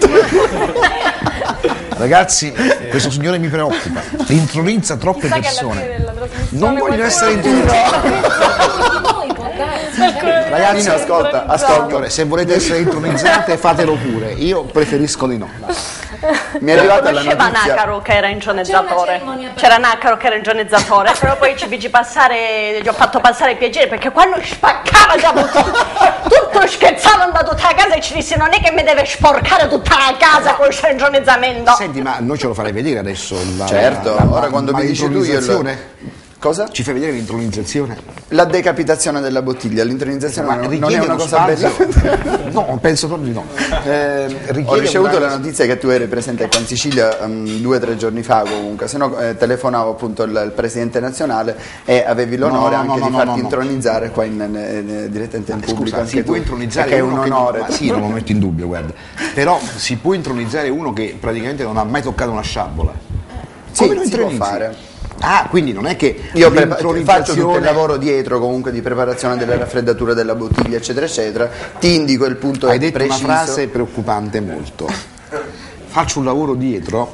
Ragazzi, questo signore mi preoccupa, intronizza troppe Sa persone. che alla fine della trasmissione Non vogliono essere intronizzati. Ragazzi, Nino, ascolta, ascolta. Se volete essere intronizzate, fatelo pure. Io preferisco di no. Mi è arrivata la Conosceva notizia. Nacaro che era ingionizzatore. C'era Nacaro che era ingionizzatore, però poi ci feci passare, gli ho fatto passare piacere, perché quando spaccava già tutto, tutto scherzavano da tutta la casa e ci disse: non è che mi deve sporcare tutta la casa con questo ingionizzamento. Senti, ma noi ce lo farei vedere adesso? La, Certo, la, la, ora quando ma mi dici tu io l'intronizzazione? Cosa? Ci fai vedere l'intronizzazione? La decapitazione della bottiglia, l'intronizzazione Ma non, non è richiede una uno cosa spazio? bella. No, penso proprio di no. Eh, Ho richiede ricevuto una- la notizia che tu eri presente qua in Sicilia um, due o tre giorni fa comunque, se no eh, telefonavo appunto il, il presidente nazionale e avevi l'onore No, no, anche no, di no, farti no, no. intronizzare qua in, in, in, direttamente in pubblico. Scusa, anche si tu, può intronizzare che è un uno che onore. non, ma sì, non lo metto in dubbio, guarda. Però si può intronizzare uno che praticamente non ha mai toccato una sciabola. Sì, Come lo si può intronizzi? fare. Ah, quindi non è che Io prepa- faccio tutto il l'intronizzazione- lavoro dietro comunque di preparazione della raffreddatura della bottiglia eccetera eccetera, ti indico il punto Hai detto preciso. una frase preoccupante molto. Faccio un lavoro dietro.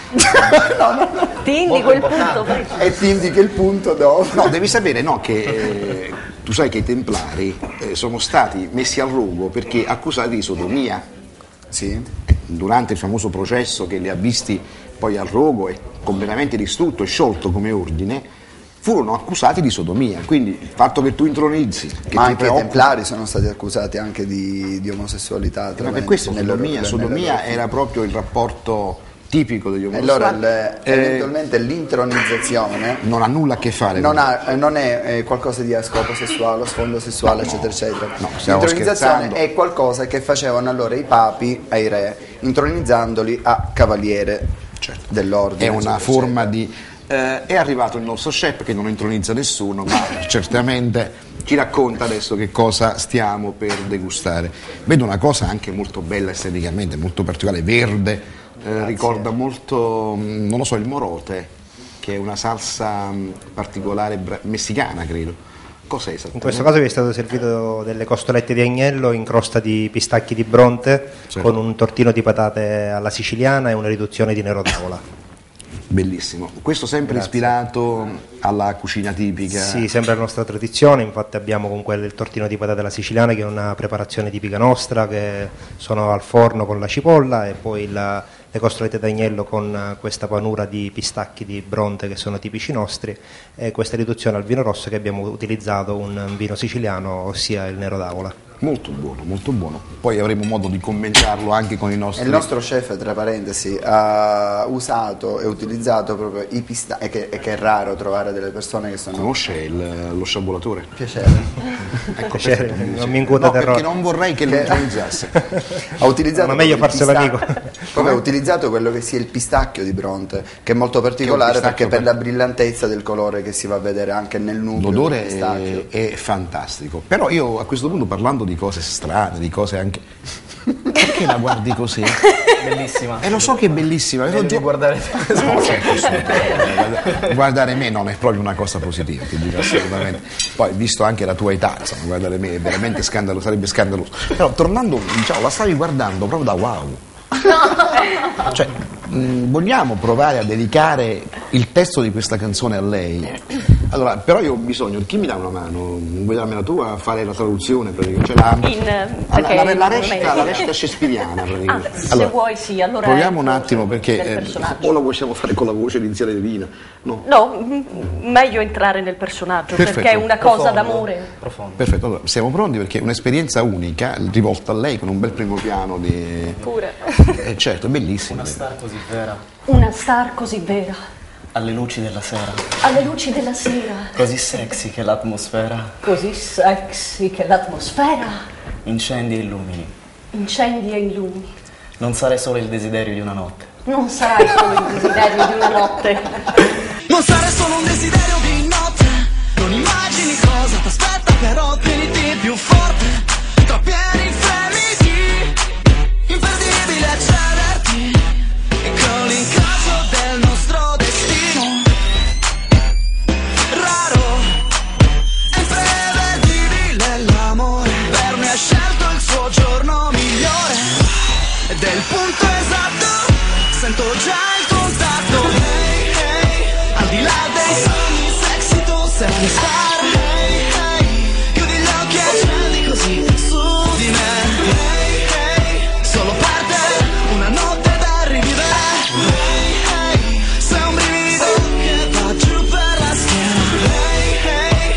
Ti indico il punto preciso. E ti indico il punto dopo. No, devi sapere no, che eh, tu sai che i Templari eh, sono stati messi al rogo perché accusati di sodomia. Sì. Durante il famoso processo che li ha visti poi al rogo e completamente distrutto e sciolto come ordine, furono accusati di sodomia. Quindi il fatto che tu intronizzi, che Ma ti anche i preoccupi- templari sono stati accusati anche di, di omosessualità. Ma per questo sodomia, sodomia era proprio il rapporto tipico degli E allora omosessuali. il- eventualmente l'intronizzazione non ha nulla a che fare non, con ha- eh, non è eh, qualcosa di a scopo sessuale, a sfondo sessuale, eccetera, eccetera. no, stiamo L'intronizzazione scherzando. è qualcosa che facevano allora i papi ai re, intronizzandoli a cavaliere dell'ordine. è una eccetera, forma eccetera. di eh, è arrivato il nostro chef che non intronizza nessuno, ma certamente ci racconta adesso che cosa stiamo per degustare. Vedo una cosa anche molto bella esteticamente, molto particolare, verde, eh, ricorda molto, mh, non lo so, il morote, che è una salsa mh, particolare bra- messicana, credo. Cos'è esattamente? In questo caso vi è stato servito delle costolette di agnello in crosta di pistacchi di Bronte, Certo. con un tortino di patate alla siciliana e una riduzione di nero tavola. Bellissimo. Questo sempre Grazie. ispirato alla cucina tipica. Sì, sembra la nostra tradizione, infatti abbiamo comunque il tortino di patate alla siciliana che è una preparazione tipica nostra, che sono al forno con la cipolla, e poi la- le costolette d'agnello con eh, questa panura di pistacchi di Bronte che sono tipici nostri, e questa riduzione al vino rosso che abbiamo utilizzato un vino siciliano, ossia il nero d'avola. Molto buono, molto buono. Poi avremo modo di commentarlo anche con i E nostri... il nostro chef, tra parentesi, ha usato e utilizzato proprio i pistacchi, e che, e che è raro trovare delle persone che sono... Conosce il- lo sciabolatore? Piacere. Ecco, Piacere, questo mi non mi incuta no, terrore. perché non vorrei che lo Che- intronizzasse. Ha utilizzato Ma meglio proprio il farselo pista- amico. proprio ha utilizzato quello che sia il pistacchio di Bronte, che è molto particolare pistacchio perché per per- la brillantezza del colore che si va a vedere anche nel nucleo L'odore del pistacchio. è, è fantastico. Però io a questo punto, parlando di cose strane, di cose anche... Perché la guardi così? Bellissima. E lo so che è bellissima. Meglio di guardare No, certo, assolutamente. Guardare me non è proprio una cosa positiva, ti dico assolutamente. Poi, visto anche la tua età, insomma, guardare me è veramente scandaloso, sarebbe scandaloso. Però tornando, diciamo, la stavi guardando proprio da wow. Cioè, mh, vogliamo provare a dedicare il testo di questa canzone a lei? Allora, però io ho bisogno, chi mi dà una mano? Vuoi darmi la tua a fare la traduzione? Praticamente? Cioè, la, In, la, perché la, la non recita, è- la recita shakespeariana, praticamente. Ah, se vuoi sì, allora proviamo ecco, un attimo perché del eh, personaggio. o la possiamo fare con la voce iniziale di Rina. No. No, m- meglio entrare nel personaggio, Perfetto. perché è una cosa Profondo. d'amore. Profondo. Perfetto, allora siamo pronti perché è un'esperienza unica rivolta a lei con un bel primo piano di... Pure. Eh, certo, è bellissimo. Una star così vera, Una star così vera, alle luci della sera, alle luci della sera, così sexy che l'atmosfera. così sexy che l'atmosfera incendi e illumini. Incendi e illumini. Non sarai solo il desiderio di una notte. Non sarai solo il desiderio di una notte. Non sarà solo un desiderio di notte. Non immagini cosa ti aspetta, però tieniti più forte. Tra pieni fremiti, imperdibile accederti. E con l'incaso del nostro destino, raro e imprevedibile l'amore. Per me ha scelto il suo giorno migliore. Ed è il punto esatto, sento già il contatto. Hey, hey, al di là dei sogni sexy tu sei una star. Hey, hey, chiudi gli occhi e accendi così su di me. Hey, hey, solo per te, una notte da rivivere. Hey, hey, sei un brivido che va giù per la schiena. Hey, hey,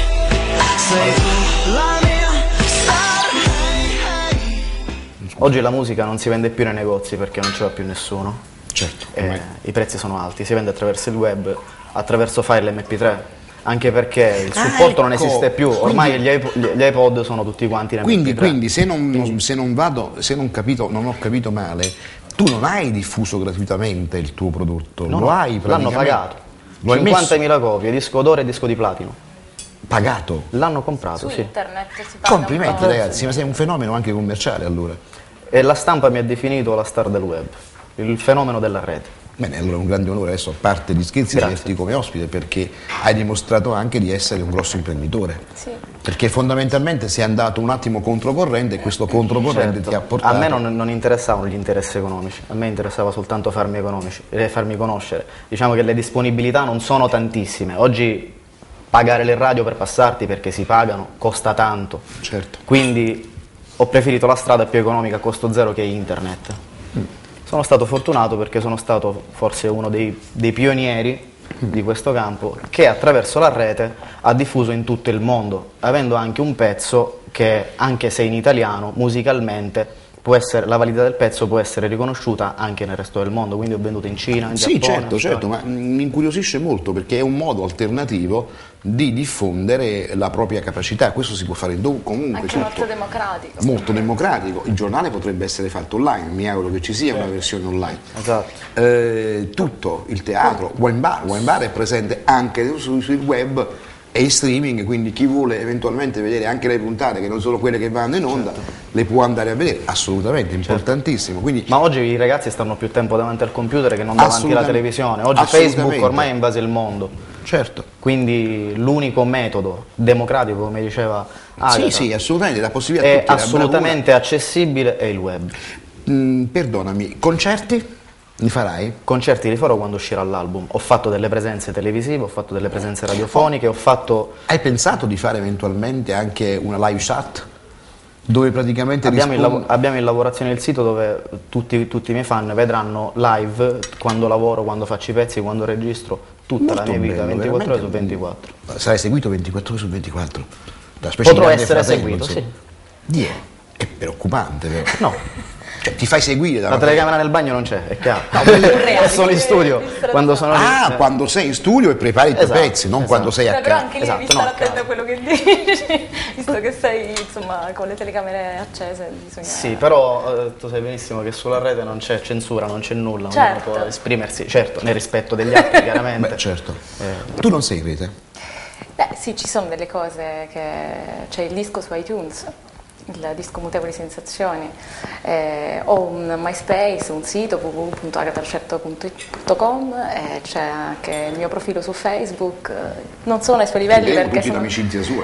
sei tu la mia star. Hey, hey. Oggi la musica non si vende più nei negozi perché non ce l'ha più nessuno. Certo, eh, i prezzi sono alti, si vende attraverso il web, attraverso file emme pi tre, anche perché il Ah, supporto non ecco. esiste più, ormai Quindi- gli, iPod, gli iPod sono tutti quanti in Quindi, emme pi tre. quindi se, non, se non vado, se non, capito, non ho capito male, tu non hai diffuso gratuitamente il tuo prodotto, No, lo no, hai l'hanno praticamente- pagato, Lo hai messo cinquantamila copie, disco d'oro e disco di platino. pagato. L'hanno comprato, Su sì. internet si paga Complimenti un po'. ragazzi, ma sei un fenomeno anche commerciale allora. E la stampa mi ha definito la star del web, il fenomeno della rete. Bene, allora è un grande onore adesso, a parte gli scherzi, di averti come ospite perché hai dimostrato anche di essere un grosso imprenditore. Sì. Perché fondamentalmente sei andato un attimo controcorrente e questo controcorrente Certo. ti ha portato... A me non, non interessavano gli interessi economici, a me interessava soltanto farmi, economici, eh, farmi conoscere. Diciamo che le disponibilità non sono tantissime. Oggi pagare le radio per passarti perché si pagano costa tanto. Certo. Quindi ho preferito la strada più economica a costo zero che è internet. Mm. Sono stato fortunato perché sono stato forse uno dei, dei pionieri di questo campo che attraverso la rete ha diffuso in tutto il mondo, avendo anche un pezzo che, anche se in italiano, musicalmente può essere, la validità del pezzo può essere riconosciuta anche nel resto del mondo, quindi ho venduto in Cina, in Sì, Giappone, certo, in certo, Australia. ma mi incuriosisce molto perché è un modo alternativo di diffondere la propria capacità. Questo si può fare in do- comunque Anche tutto. molto democratico. Molto democratico. Il giornale potrebbe essere fatto online, mi auguro che ci sia una versione online. Esatto. Eh, tutto, il teatro, Wine Bar, Wine Bar è presente anche su- sul web e in streaming, quindi chi vuole eventualmente vedere anche le puntate, che non sono quelle che vanno in onda, le può andare a vedere, assolutamente, importantissimo. Quindi, Ma oggi i ragazzi stanno più tempo davanti al computer che non davanti alla Assolutamente. televisione. Oggi Assolutamente. Facebook ormai ha invaso il mondo. certo. Quindi l'unico metodo democratico, come diceva Agatha, Sì, sì, assolutamente, la possibilità a è tutti, la assolutamente accessibile è il web. Mm, perdonami, concerti li farai? Concerti li farò quando uscirà l'album. Ho fatto delle presenze televisive, ho fatto delle presenze radiofoniche, ho fatto... Hai pensato di fare eventualmente anche una live chat? Dove praticamente Abbiamo in, rispondi- lav- abbiamo in lavorazione il sito dove tutti, tutti i miei fan vedranno live quando lavoro, quando faccio i pezzi, quando registro, tutta Molto la mia vita, bello, ventiquattro ore su veramente. ventiquattro. Sarai seguito ventiquattro ore su ventiquattro? Da specie Potrò di Grande essere Fratello, seguito, insomma. sì. Dio, è preoccupante però. No. Cioè, ti fai seguire da La una- telecamera nel bagno non c'è, è chiaro. reality, Sono in studio. Quando sono lì- Ah, quando sei in studio e prepari i tuoi Esatto, pezzi, non esatto. quando sei a Beh, però casa. anche lì Esatto, devi no, stare attento chiaro. a quello che dici, visto che sei insomma con le telecamere accese, bisogna... Sì, però eh, tu sai benissimo che sulla rete non c'è censura, non c'è nulla, Certo. ognuno può esprimersi, certo, nel rispetto degli altri chiaramente. Beh, certo. Eh, Tu non sei in rete? Beh sì, ci sono delle cose che... c'è il disco su iTunes, il disco Mutevoli Sensazioni, eh, ho un MySpace, un sito w w w punto agatarcerto punto com, eh, c'è anche il mio profilo su Facebook, eh, non sono ai suoi livelli Vediamo perché tutti sono... l'amicizia sua.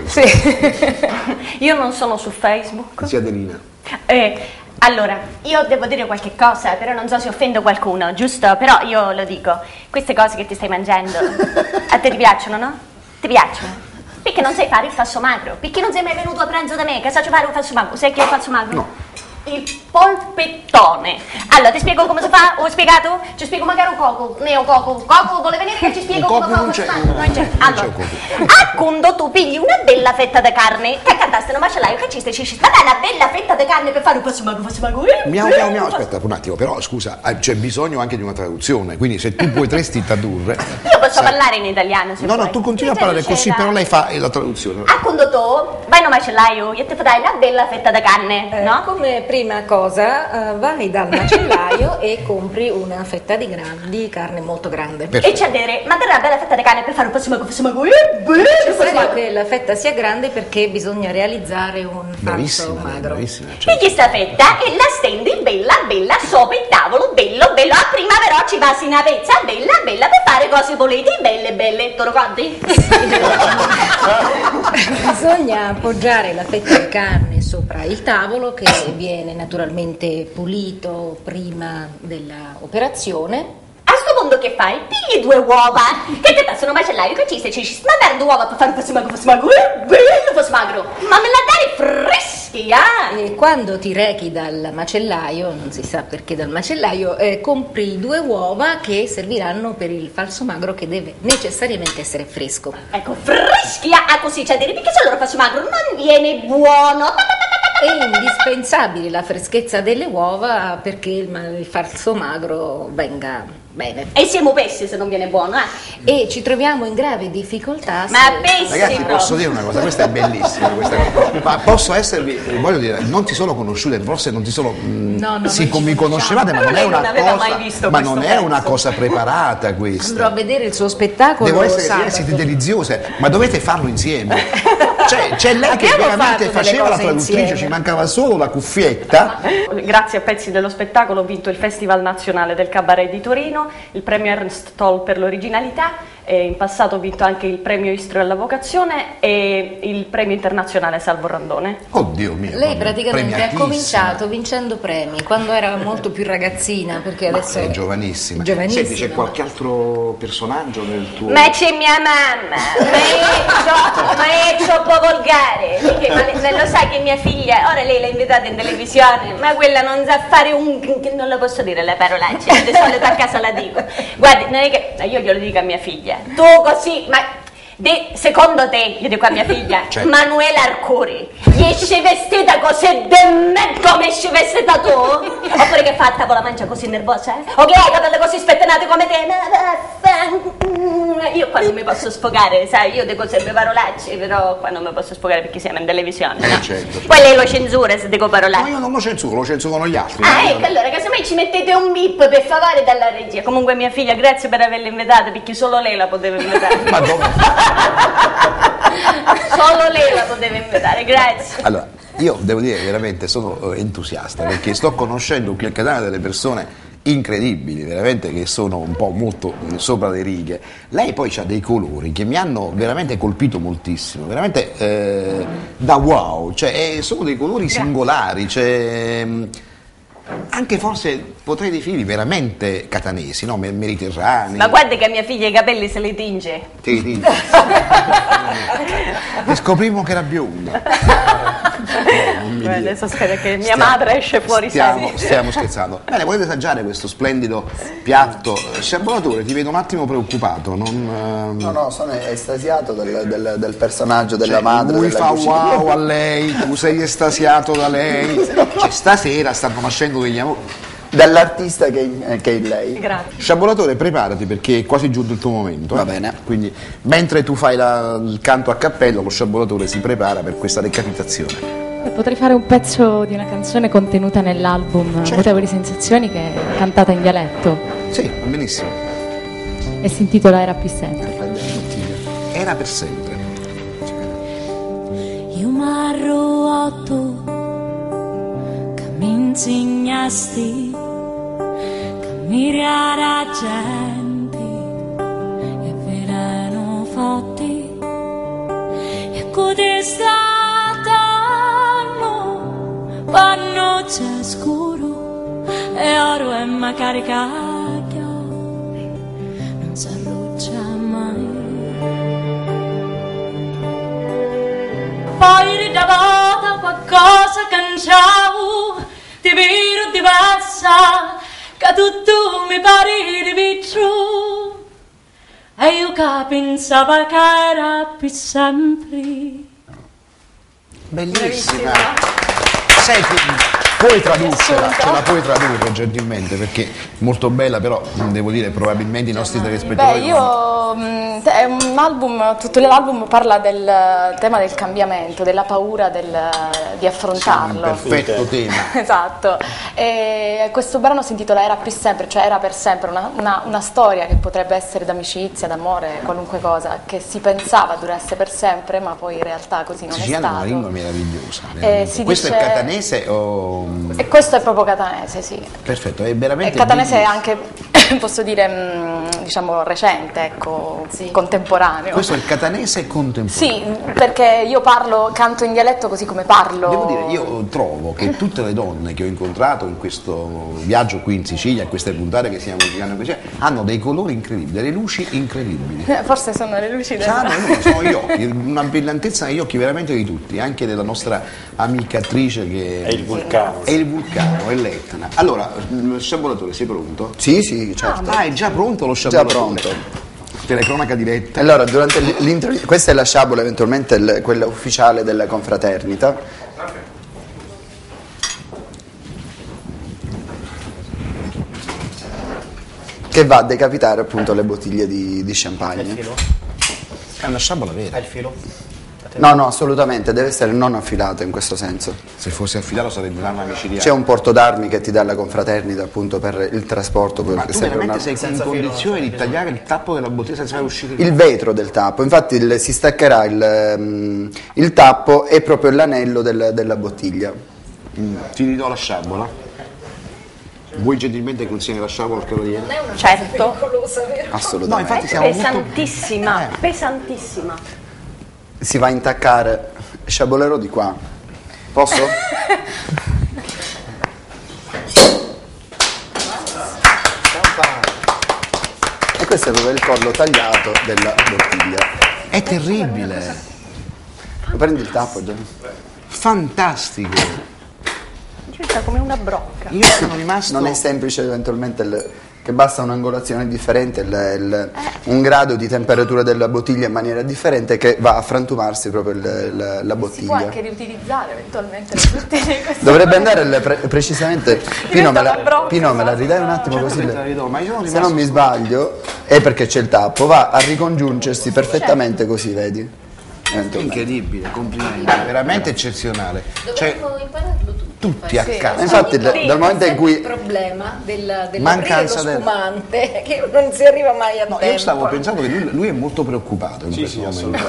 Sì. Io non sono su Facebook. Sia Adelina. Eh, allora, io devo dire qualche cosa, però non so se offendo qualcuno, giusto? Però io lo dico, queste cose che ti stai mangiando, a te ti piacciono, no? Ti piacciono? Perché non sai fare il falso magro? Perché non sei mai venuto a pranzo da me? Che saggio fare un falso magro? Sai che è il falso magro? No. il polpettone. Allora, ti spiego come si fa? Ho spiegato? Ci spiego magari un coco, neo coco. Coco, vuole venire che ci spiego come fa? Non c'è, non c'è. Allora, a quando tu pigli una bella fetta di carne, che cantaste una macellaio, che ci stai, ci stai, una bella fetta di carne per fare un passo mago, passo mago. Miau, miau, miau, aspetta un attimo, però scusa, c'è bisogno anche di una traduzione, quindi se tu potresti tradurre... Io posso sai... parlare in italiano se No, vuoi. no, tu continui a parlare così, però lei fa la traduzione. A quando tu vai in un macellaio e ti fai una bella fetta di carne, eh, no? Come prima cosa uh, vai dal macellaio e compri una fetta di grandi carne molto grande. Perfetto. E c'è da dire, ma una bella fetta di carne per fare un passo mago, passo mago. È che la fetta sia grande perché bisogna realizzare un falso magro. Certo. Pigli sta fetta e la stendi bella bella sopra il tavolo, bello bello. A prima però ci passi una pezza bella bella per fare cose volete belle belle, te lo ricordi? Bisogna appoggiare la fetta di carne sopra il tavolo che viene naturalmente pulito prima dell'operazione. A sto punto che fai? Pigli due uova che ti passano macellaio che ci stai, ci stai ma due uova per fare un passo magro, passo magro, bello passo magro, ma me la dai freschi, ah? E quando ti rechi dal macellaio, non si sa perché dal macellaio, eh, compri due uova che serviranno per il falso magro che deve necessariamente essere fresco. Ecco, freschi, ah, così c'è da dire, perché se allora falso magro non viene buono. È indispensabile la freschezza delle uova perché il, il falso magro venga bene. E siamo pessi se non viene buono, eh? E ci troviamo in grave difficoltà. Ma se... pessi, ragazzi, proprio. Posso dire una cosa, questa è bellissima, questa cosa. Ma posso esservi, voglio dire, non ti sono conosciute, forse non ti sono, mh, no, no, sì, mi conoscevate, ma però non è una non aveva cosa, mai visto ma non è pezzo. una cosa preparata questa. Andrò a vedere il suo spettacolo. Devo essere, sabato. siete deliziose, ma dovete farlo insieme. Cioè, c'è lei che Abbiamo veramente fatto faceva delle la cose traduttrice, insieme. ci mancava solo la cuffietta. Grazie a pezzi dello spettacolo ho vinto il Festival Nazionale del Cabaret di Torino, il premio Ernst Toll per l'originalità, e in passato ho vinto anche il premio Istro alla vocazione e il premio internazionale Salvo Randone. Oddio mio. Lei praticamente ha cominciato vincendo premi quando era molto più ragazzina, perché Ma adesso è giovanissima. giovanissima. Senti, c'è qualche altro personaggio nel tuo... Ma c'è mia mamma, ma è troppo volgare, perché, ma lo sai che mia figlia, ora lei l'ha invitata in televisione, ma quella non sa fare un... non lo posso dire le parolacce, di solito a casa la dico. Guardi, non è che io glielo dico a mia figlia, tu così, ma... De, secondo te, io dico a mia figlia, certo. Manuela Arcuri, gli esce vestita così de me come esce vestita tu? Oppure che fa con la mancia così nervosa? Eh? O che hai i capelli così spettinati come te? Io qua non mi posso sfogare, sai, io dico sempre parolacce, però qua non mi posso sfogare perché siamo in televisione, no? Eh, certo. Poi lei lo censura se dico parolacce. Ma io non lo censuro, lo censurano gli altri. Ah, ecco, allora, casomai ci mettete un bip per favore dalla regia. Comunque mia figlia, grazie per averla invitata, perché solo lei la poteva invitare. Ma dove? Solo lei la poteva invitare, grazie. Allora, io devo dire che veramente sono entusiasta perché sto conoscendo qui al canale delle persone incredibili, veramente, che sono un po' molto sopra le righe. Lei poi ha dei colori che mi hanno veramente colpito moltissimo, veramente eh, da wow, cioè eh, sono dei colori singolari, cioè, anche forse potrei definirli veramente catanesi, no? Mediterranei. Ma guarda che a mia figlia i capelli se li tinge. Te li tinge. E scoprimmo che era bionda. No, Beh, adesso spero che mia stiamo, madre esce fuori stiamo, sempre. stiamo scherzando. Bene, volete assaggiare questo splendido piatto? Sciabolatore, ti vedo un attimo preoccupato. Non, no, no, sono estasiato del, del, del personaggio della cioè, madre. Lui della fa cucina. wow a lei, tu sei estasiato da lei. Cioè, stasera stanno nascendo degli amori. Dall'artista che, che è lei. Grazie. Sciabolatore, preparati perché è quasi giunto il tuo momento. Va eh? bene. Quindi, mentre tu fai la, il canto a cappello, lo sciabolatore si prepara per questa decapitazione. Potrei fare un pezzo di una canzone contenuta nell'album certo. Mutevoli Sensazioni, che è cantata in dialetto. Sì, benissimo. E si intitola Era più sempre. Era per sempre. Io m'arruoto che mi insegnasti che mirare a gente e veleno fatti e codesta panno c'è scuro e oro e ma caricato non si arruccia mai. Poi ridavata qualcosa canciavo cosa che tutto mi pare di vitro e io che pensavo che era per sempre. Bellissima. Senti, puoi tradurcela, ce la puoi tradurre gentilmente, perché molto bella, però devo dire probabilmente i nostri telespettatori. Beh, io mh, è un album, tutto l'album parla del tema del cambiamento, della paura del, di affrontarlo. Un perfetto tema. Esatto. E questo brano si intitola Era per sempre, cioè era per sempre, una, una, una storia che potrebbe essere d'amicizia, d'amore, qualunque cosa, che si pensava durasse per sempre, ma poi in realtà così non è Siciliano è una stato. lingua meravigliosa. Eh, si Questo dice- è catanese o... E questo è proprio catanese, sì. Perfetto, è veramente E catanese è bellissimo. anche, posso dire, mh, diciamo recente, ecco, contemporaneo. Questo è il catanese contemporaneo. Sì, perché io parlo, canto in dialetto così come parlo. Devo dire, io trovo che tutte le donne che ho incontrato in questo viaggio qui in Sicilia, in queste puntate che stiamo girando qui, hanno dei colori incredibili, delle luci incredibili. Forse sono le luci del... Ah, no, no, sono gli occhi, una brillantezza negli occhi veramente di tutti, anche della nostra amica attrice che È il vulcano. È il vulcano, è l'Etna. Allora, il sciabollatore, sei pronto? Sì, sì, certo. Ah, è già pronto lo Già sciabollatore? pronto. Telecronaca diretta. Allora, durante l'intro, questa è la sciabola, eventualmente il- quella ufficiale della confraternita. Che va a decapitare appunto le bottiglie di, di champagne. È una sciabola vera. Hai il filo? No, no, assolutamente, deve essere non affilata in questo senso. Se fosse affidato sarebbe un'arma micidiale. C'è un porto d'armi che ti dà la confraternita appunto per il trasporto. Ma che tu serve veramente una- sei in condizione di tagliare il tappo della bottiglia senza far uscire Il vetro del tappo, infatti il- si staccherà il, mm, il tappo e proprio l'anello del- della bottiglia. Mm, ti ridò la sciabola. Vuoi gentilmente consigliare la sciabola al caroliere? Certo. Assolutamente. No, infatti È siamo molto... pesantissima, pesantissima. Si va a intaccare, sciabolerò di qua. Posso? E questo è proprio il collo tagliato della bottiglia. È terribile. Prendi il tappo già. Fantastico. Diventa come una brocca. Io sono rimasto... Non è semplice eventualmente il- che basta un'angolazione differente, il- il- un grado di temperatura della bottiglia in maniera differente che va a frantumarsi proprio il- la, la Si può bottiglia. anche riutilizzare eventualmente le bottiglie. Questo- Dovrebbe andare il- pre- precisamente. Pino me, una la, brocca, Pino, me la ridai un attimo Certo così. che le- te la ridò, ma io sono Se rimasto- non mi sbaglio, è perché c'è il tappo, va a ricongiungersi perfettamente così, vedi? Eventualmente. Incredibile, complimenti, veramente eccezionale. Cioè, Dovremmo impararlo tutti. tutti a Sì. casa. Infatti, il- dal momento in cui il problema del, dell'aprire Mancanza lo del- spumante che non si arriva mai a No, tempo. io stavo pensando che lui, lui è molto preoccupato in Sì, questo sì, momento.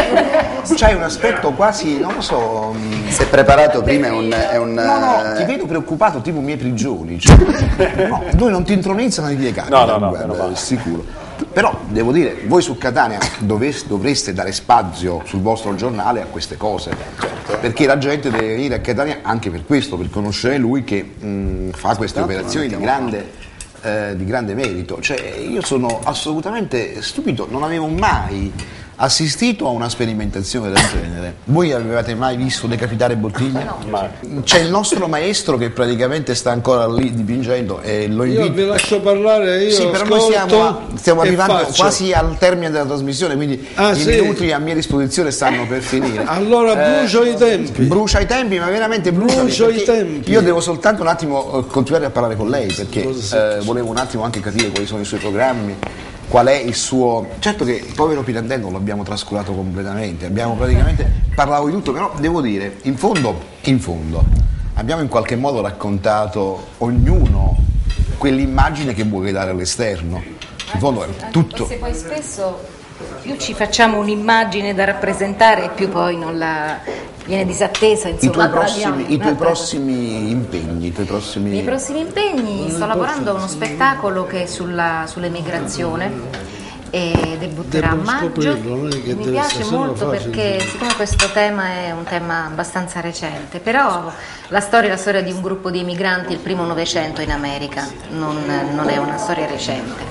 C'hai un aspetto quasi, non lo so... mm, si è preparato prima è un... È un No, no, ti eh, vedo preoccupato tipo miei prigioni. Cioè, no, lui non ti intronizzano di piegare, No, no, no, guarda, meno male. sicuro. Però devo dire, voi su Catania doves- dovreste dare spazio sul vostro giornale a queste cose, perché la gente deve venire a Catania anche per questo, per conoscere lui che mh, fa queste operazioni di grande, eh, di grande merito. Cioè, io sono assolutamente stupito, non avevo mai assistito a una sperimentazione del genere. Voi avevate mai visto decapitare bottiglie? Ma C'è il nostro maestro che praticamente sta ancora lì dipingendo e lo Io invito. vi lascio parlare, io Sì, però noi ascolto stiamo, a- stiamo e arrivando faccio. quasi al termine della trasmissione, quindi Ah, i sì? minuti a mia disposizione stanno per finire. Allora Eh, brucio i tempi. Brucia i tempi, ma veramente brucia Brucio i tempi. Io devo soltanto un attimo eh, continuare a parlare con lei perché Cosa eh, volevo un attimo anche capire quali sono i suoi programmi, qual è il suo... Certo che il povero Pirandello non l'abbiamo trascurato completamente, abbiamo praticamente parlato di tutto, però devo dire, in fondo, in fondo, abbiamo in qualche modo raccontato ognuno quell'immagine che vuole dare all'esterno. In fondo è tutto. Se poi spesso più ci facciamo un'immagine da rappresentare, più poi non la viene disattesa, I insomma. tuoi, tradiamo, prossimi, i tuoi no? prossimi impegni, i tuoi prossimi... I miei prossimi impegni, sto lavorando a uno spettacolo che è sulla, sull'emigrazione e debutterà a Devo maggio. scoprirlo, non è che Mi deve piace essere molto facile. perché siccome questo tema è un tema abbastanza recente, però la storia è la storia di un gruppo di emigranti del primo Novecento in America, non, non è una storia recente.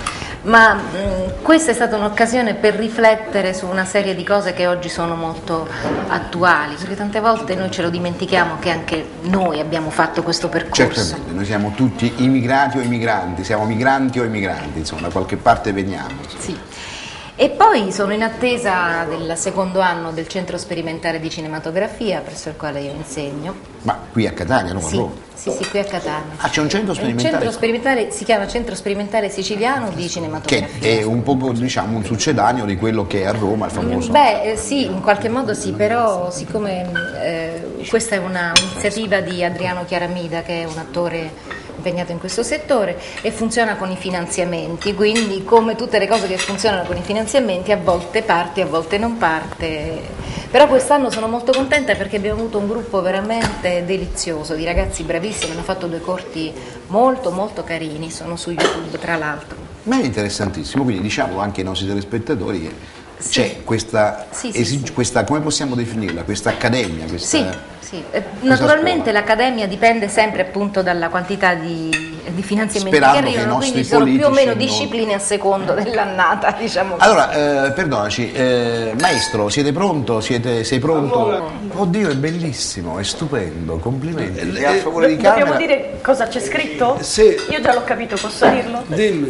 ma mh, questa è stata un'occasione per riflettere su una serie di cose che oggi sono molto attuali, perché tante volte noi ce lo dimentichiamo che anche noi abbiamo fatto questo percorso. Certamente, noi siamo tutti immigrati o immigranti, siamo migranti o immigranti, insomma, da qualche parte veniamo. Sì. E poi sono in attesa del secondo anno del Centro Sperimentale di Cinematografia, presso il quale io insegno. Ma qui a Catania, non a Sì, Roma? sì, sì, qui a Catania. Ah, c'è un centro Il sperimentale? centro sperimentale si chiama Centro Sperimentale Siciliano di Cinematografia. Che è un po', diciamo, un succedaneo di quello che è a Roma, il famoso. Beh, eh, sì, in qualche modo sì, però siccome eh, questa è una iniziativa di Adriano Chiaramida, che è un attore impegnato in questo settore, e funziona con i finanziamenti, quindi come tutte le cose che funzionano con i finanziamenti, a volte parte, a volte non parte. Però quest'anno sono molto contenta perché abbiamo avuto un gruppo veramente delizioso di ragazzi bravissimi, hanno fatto due corti molto molto carini, sono su YouTube tra l'altro. Ma è interessantissimo, quindi diciamo anche ai nostri telespettatori che Sì. c'è questa, Sì, sì, esig- questa, come possiamo definirla, questa accademia, questa, Sì, sì. Eh, naturalmente l'accademia dipende sempre appunto dalla quantità di, di finanziamenti Sperando che che i arrivano, nostri quindi sono più o meno politici non- discipline a secondo dell'annata, diciamo così. Allora, eh, perdonaci, eh, maestro, siete pronto? Siete, sei pronto? Allora- Oddio, è bellissimo, è stupendo, complimenti. Eh, E a eh, favore di Dobbiamo camera. dire cosa c'è scritto? Sì. Io già l'ho capito, posso dirlo? Dimmi,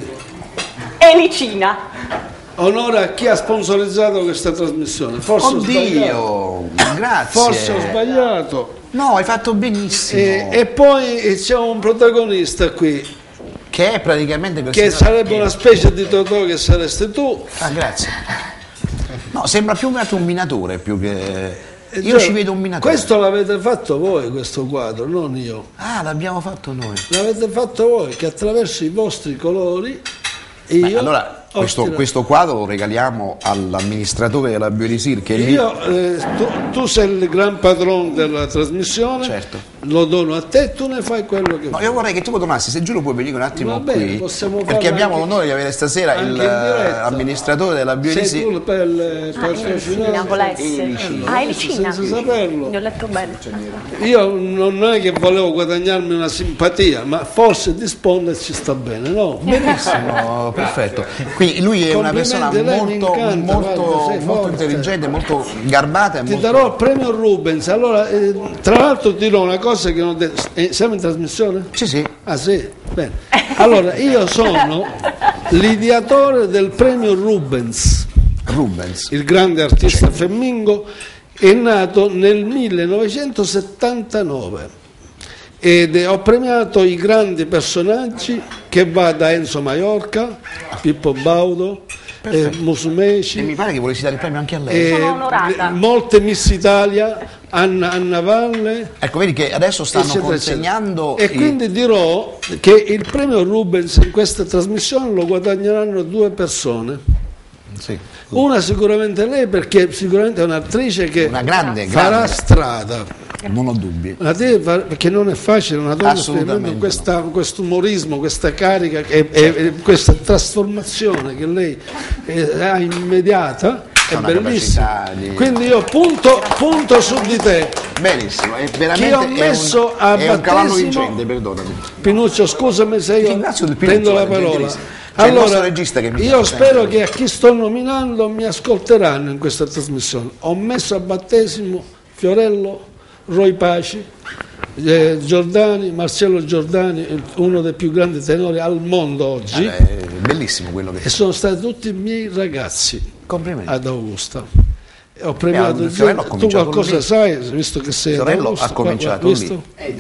Elicina. onore a chi ha sponsorizzato questa trasmissione. Forse ho sbagliato. Oddio, grazie. Forse ho sbagliato. No, hai fatto benissimo. E, e poi c'è un protagonista qui che è praticamente questo. che sarebbe una specie di Totò che saresti tu. Ah, grazie. No, sembra più un un minatore più che. E Io cioè, ci vedo un minatore. Questo l'avete fatto voi, questo quadro, non io. Ah, l'abbiamo fatto noi. L'avete fatto voi, che attraverso i vostri colori io Beh, allora, ho questo, stirato. questo quadro lo regaliamo all'amministratore della Biolisir che è lì. Io, eh, tu, tu sei il gran padrone della trasmissione, Certo. lo dono a te, tu ne fai quello che No, vuoi. io vorrei che tu tornassi, se giù lo puoi venire un attimo Va bene, qui, possiamo perché farlo abbiamo anche- l'onore di avere stasera anche il in diretta. amministratore della Sei Biolisir. tu per il Ah, Elicina con l'S. Ah, Elicina. senza saperlo. Ne ho letto bene. Io non è che volevo guadagnarmi una simpatia, ma forse disponere ci sta bene, no? Benissimo, perfetto. Quindi lui è una persona Complimenti, lei mi molto, incanta, molto, guarda, sei molto forte. intelligente, molto garbata e Ti molto... darò il premio Rubens. Allora, eh, tra l'altro ti dirò una cosa che non ho detto. Eh, siamo in trasmissione? Sì, sì. Ah sì? Bene. Allora, io sono l'ideatore del premio Rubens. Rubens. Il grande artista femmingo è nato nel millenovecentosettantanove ed ho premiato i grandi personaggi che va da Enzo Maiorca, Pippo Baudo, eh, Musumeci. E mi pare che volessi dare il premio anche a lei. Eh, Sono onorata. le- molte Miss Italia, Anna, Anna Valle, Ecco, vedi che adesso stanno eccetera, consegnando... eccetera. E i- quindi dirò che il premio Rubens in questa trasmissione lo guadagneranno due persone. Sì. Una sicuramente lei, perché sicuramente è un'attrice che Una grande, farà grande. strada. Non ho dubbi. Un'attrice fa- perché non è facile una donna Assolutamente sperimenta questa, questo umorismo, questa carica e, e- e questa trasformazione che lei eh, ha immediata. È una bellissimo. capacità di- Quindi io punto, punto su di te. Benissimo, è Che veramente ho messo è un, a è un cavallo battesimo- vincente, perdonami. Pinuccio, scusami se Ti io ringrazio del prendo Pinuccio, la è parola. gentilissimo. C'è il nostro regista che mi io sta spero sempre- che a chi sto nominando mi ascolteranno in questa trasmissione. Ho messo a battesimo Fiorello, Roy Paci, eh, Giordani, Marcello Giordani, uno dei più grandi tenori al mondo oggi, Eh, è bellissimo quello che e sono stati tutti i miei ragazzi Complimenti. ad Augusta. E ho premiato Eh, Fiorello ha tu cominciato qualcosa lì. sai, visto che sei ad Fiorello Augusta, ha cominciato qua- visto? lì.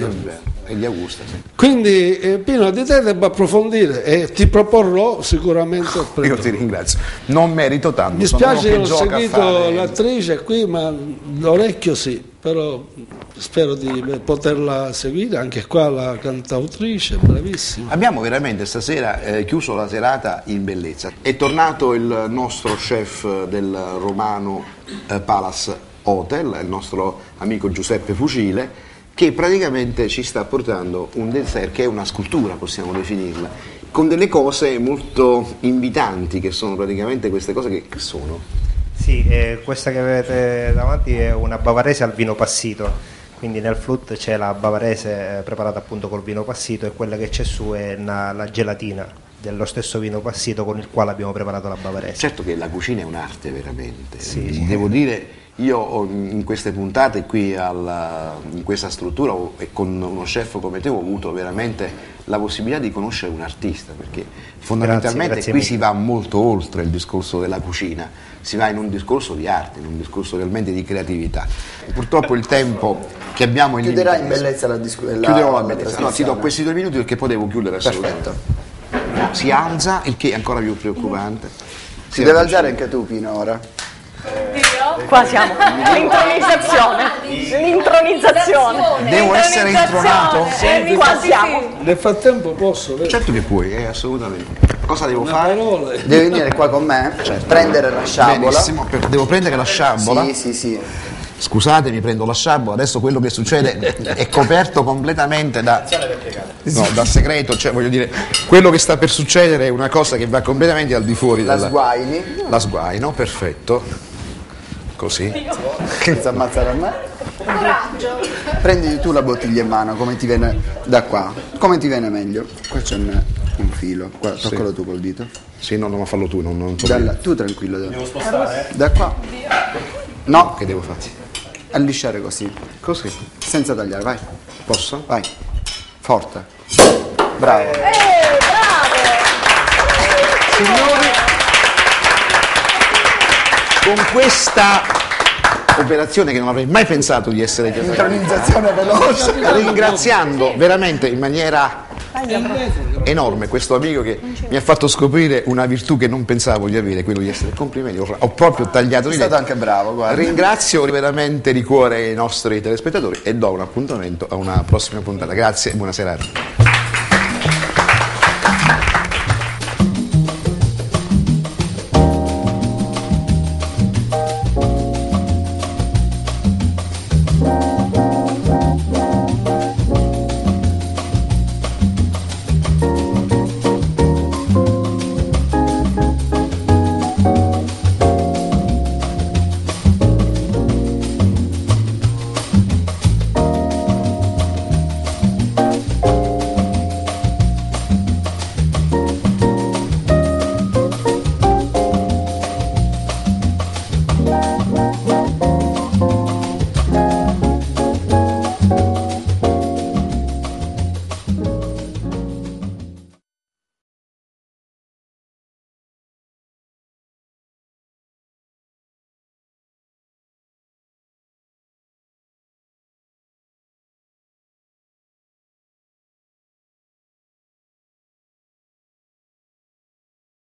E di Augusta, sì. Quindi eh, Pino, di te devo approfondire e ti proporrò sicuramente il premio. Io ti ringrazio. Non merito tanto. Mi sono spiace che uno non ho gioca a seguito fare- l'attrice qui, ma l'orecchio sì, però spero di poterla seguire, anche qua la cantautrice, bravissima. Abbiamo veramente stasera eh, chiuso la serata in bellezza. È tornato il nostro chef del Romano eh, Palace Hotel, il nostro amico Giuseppe Fucile, che praticamente ci sta portando un dessert che è una scultura, possiamo definirla, con delle cose molto invitanti, che sono praticamente queste cose che, che sono. Sì, eh, questa che avete davanti è una bavarese al vino passito, quindi nel flute c'è la bavarese eh, preparata appunto col vino passito e quella che c'è su è una- la gelatina dello stesso vino passito con il quale abbiamo preparato la bavarese. Certo che la cucina è un'arte veramente, Sì, sì. devo dire, io ho in queste puntate qui alla, in questa struttura ho- e con uno chef come te ho avuto veramente la possibilità di conoscere un artista, perché fondamentalmente grazie qui mille. si va molto oltre il discorso della cucina, si va in un discorso di arte, in un discorso realmente di creatività. Purtroppo il tempo che abbiamo è Chiuderai in limitato. bellezza la discussione. Chiuderò la bellezza. No, ti do questi due minuti perché poi devo chiudere assolutamente. Perfetto. Si alza, il che è ancora più preoccupante. Ti devi alzare anche tu, Pino, ora. Qua siamo, l'intronizzazione, l'intronizzazione. Devo essere intronato? Sì, qua siamo. Nel frattempo posso, vero? Certo che puoi, eh, assolutamente. Cosa devo Una fare? parola. Devi venire qua con me, prendere la sciabola. Benissimo, per- devo prendere la sciabola. Sì, sì, sì. Scusatemi, prendo la sciabola, adesso quello che succede è coperto completamente da, no, da segreto, cioè voglio dire, quello che sta per succedere è una cosa che va completamente al di fuori La della... sguaini. La sguaino, perfetto. Così. Senza ammazzare a me. Coraggio. Prendi tu la bottiglia in mano, come ti viene da qua. Come ti viene meglio. Qua c'è un, un filo. Guarda, Sì. toccalo tu col dito. Sì, no, no, ma fallo tu, non, non so Dalla- dire. tu tranquillo. Da, Devo spostare? da qua. No. Che devo fare? Allisciare così. Così. Senza tagliare, vai. Posso? Vai. Forte. Bravo. Signori, con questa operazione che non avrei mai pensato di essere chiamato, Intronizzazione veloce. ringraziando veramente in maniera enorme questo amico che mi ha fatto scoprire una virtù che non pensavo di avere, quello di essere complimenti. Ho, ho proprio tagliato Sei di stato anche bravo, guarda. Ringrazio veramente di cuore i nostri telespettatori e do un appuntamento a una prossima puntata. Grazie e buona serata.